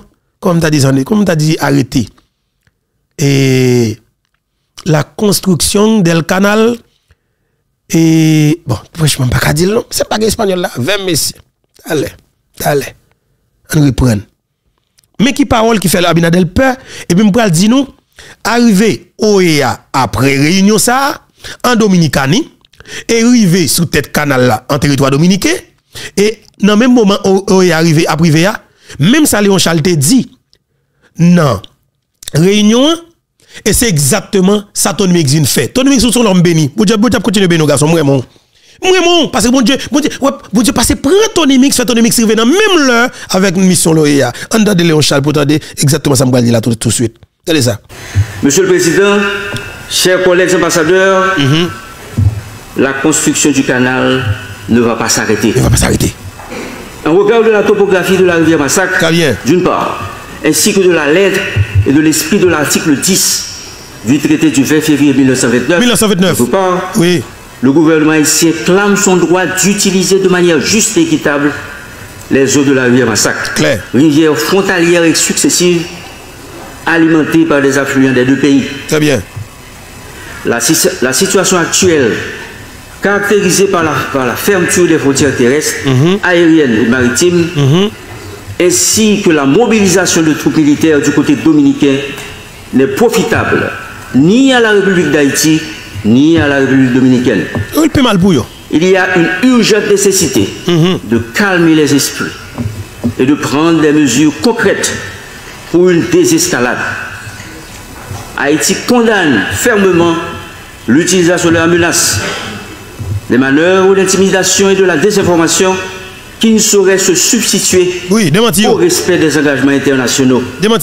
comme tu as dit arrêter. Et la construction del canal et bon, franchement pas dire non, c'est pas espagnol là, 20 messieurs. Allez, on reprend. Mais qui parole qui fait l'Abinadel peur et puis me dire nous arriver OEA après réunion ça en Dominicanie et arriver sous tête canal là en territoire dominicain et dans même moment OEA arrivé à privé même ça Léon Charles te dit non réunion et c'est exactement ça Tony Mixine fait. Tony Mixine sont l'homme béni. Bon Dieu continuer béni garçon vraiment. Vraiment parce que bon Dieu parce que prend Tony Mix fait Tony Mix arriver dans même l'heure avec une mission l'OEA. En dedans de Léon Charles pour entendre exactement ça me va dire là tout de suite. Regardez ça. Monsieur le Président, chers collègues ambassadeurs, la construction du canal ne va pas s'arrêter. Ne va pas s'arrêter. En regard de la topographie de la rivière Massacre, d'une part, ainsi que de la lettre et de l'esprit de l'article 10 du traité du 20 février 1929, d'autre part, oui. Le gouvernement haïtien clame son droit d'utiliser de manière juste et équitable les eaux de la rivière Massacre, rivière frontalière et successive, alimentée par des affluents des deux pays. Très bien. La situation actuelle, caractérisée par la fermeture des frontières terrestres, aériennes et maritimes, ainsi que la mobilisation de troupes militaires du côté dominicain, n'est profitable ni à la République d'Haïti, ni à la République dominicaine. Il y a une urgente nécessité de calmer les esprits et de prendre des mesures concrètes pour une désescalade. Haïti condamne fermement l'utilisation de la menace, des manœuvres d'intimidation et de la désinformation qui ne sauraient se substituer au respect des engagements internationaux.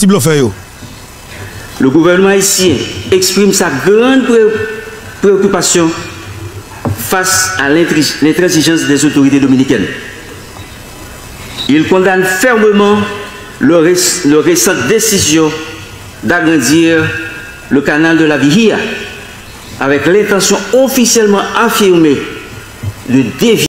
Le gouvernement haïtien exprime sa grande préoccupation face à l'intransigeance des autorités dominicaines. Il condamne fermement le récente décision d'agrandir le canal de la Vihia avec l'intention officiellement affirmée de dévier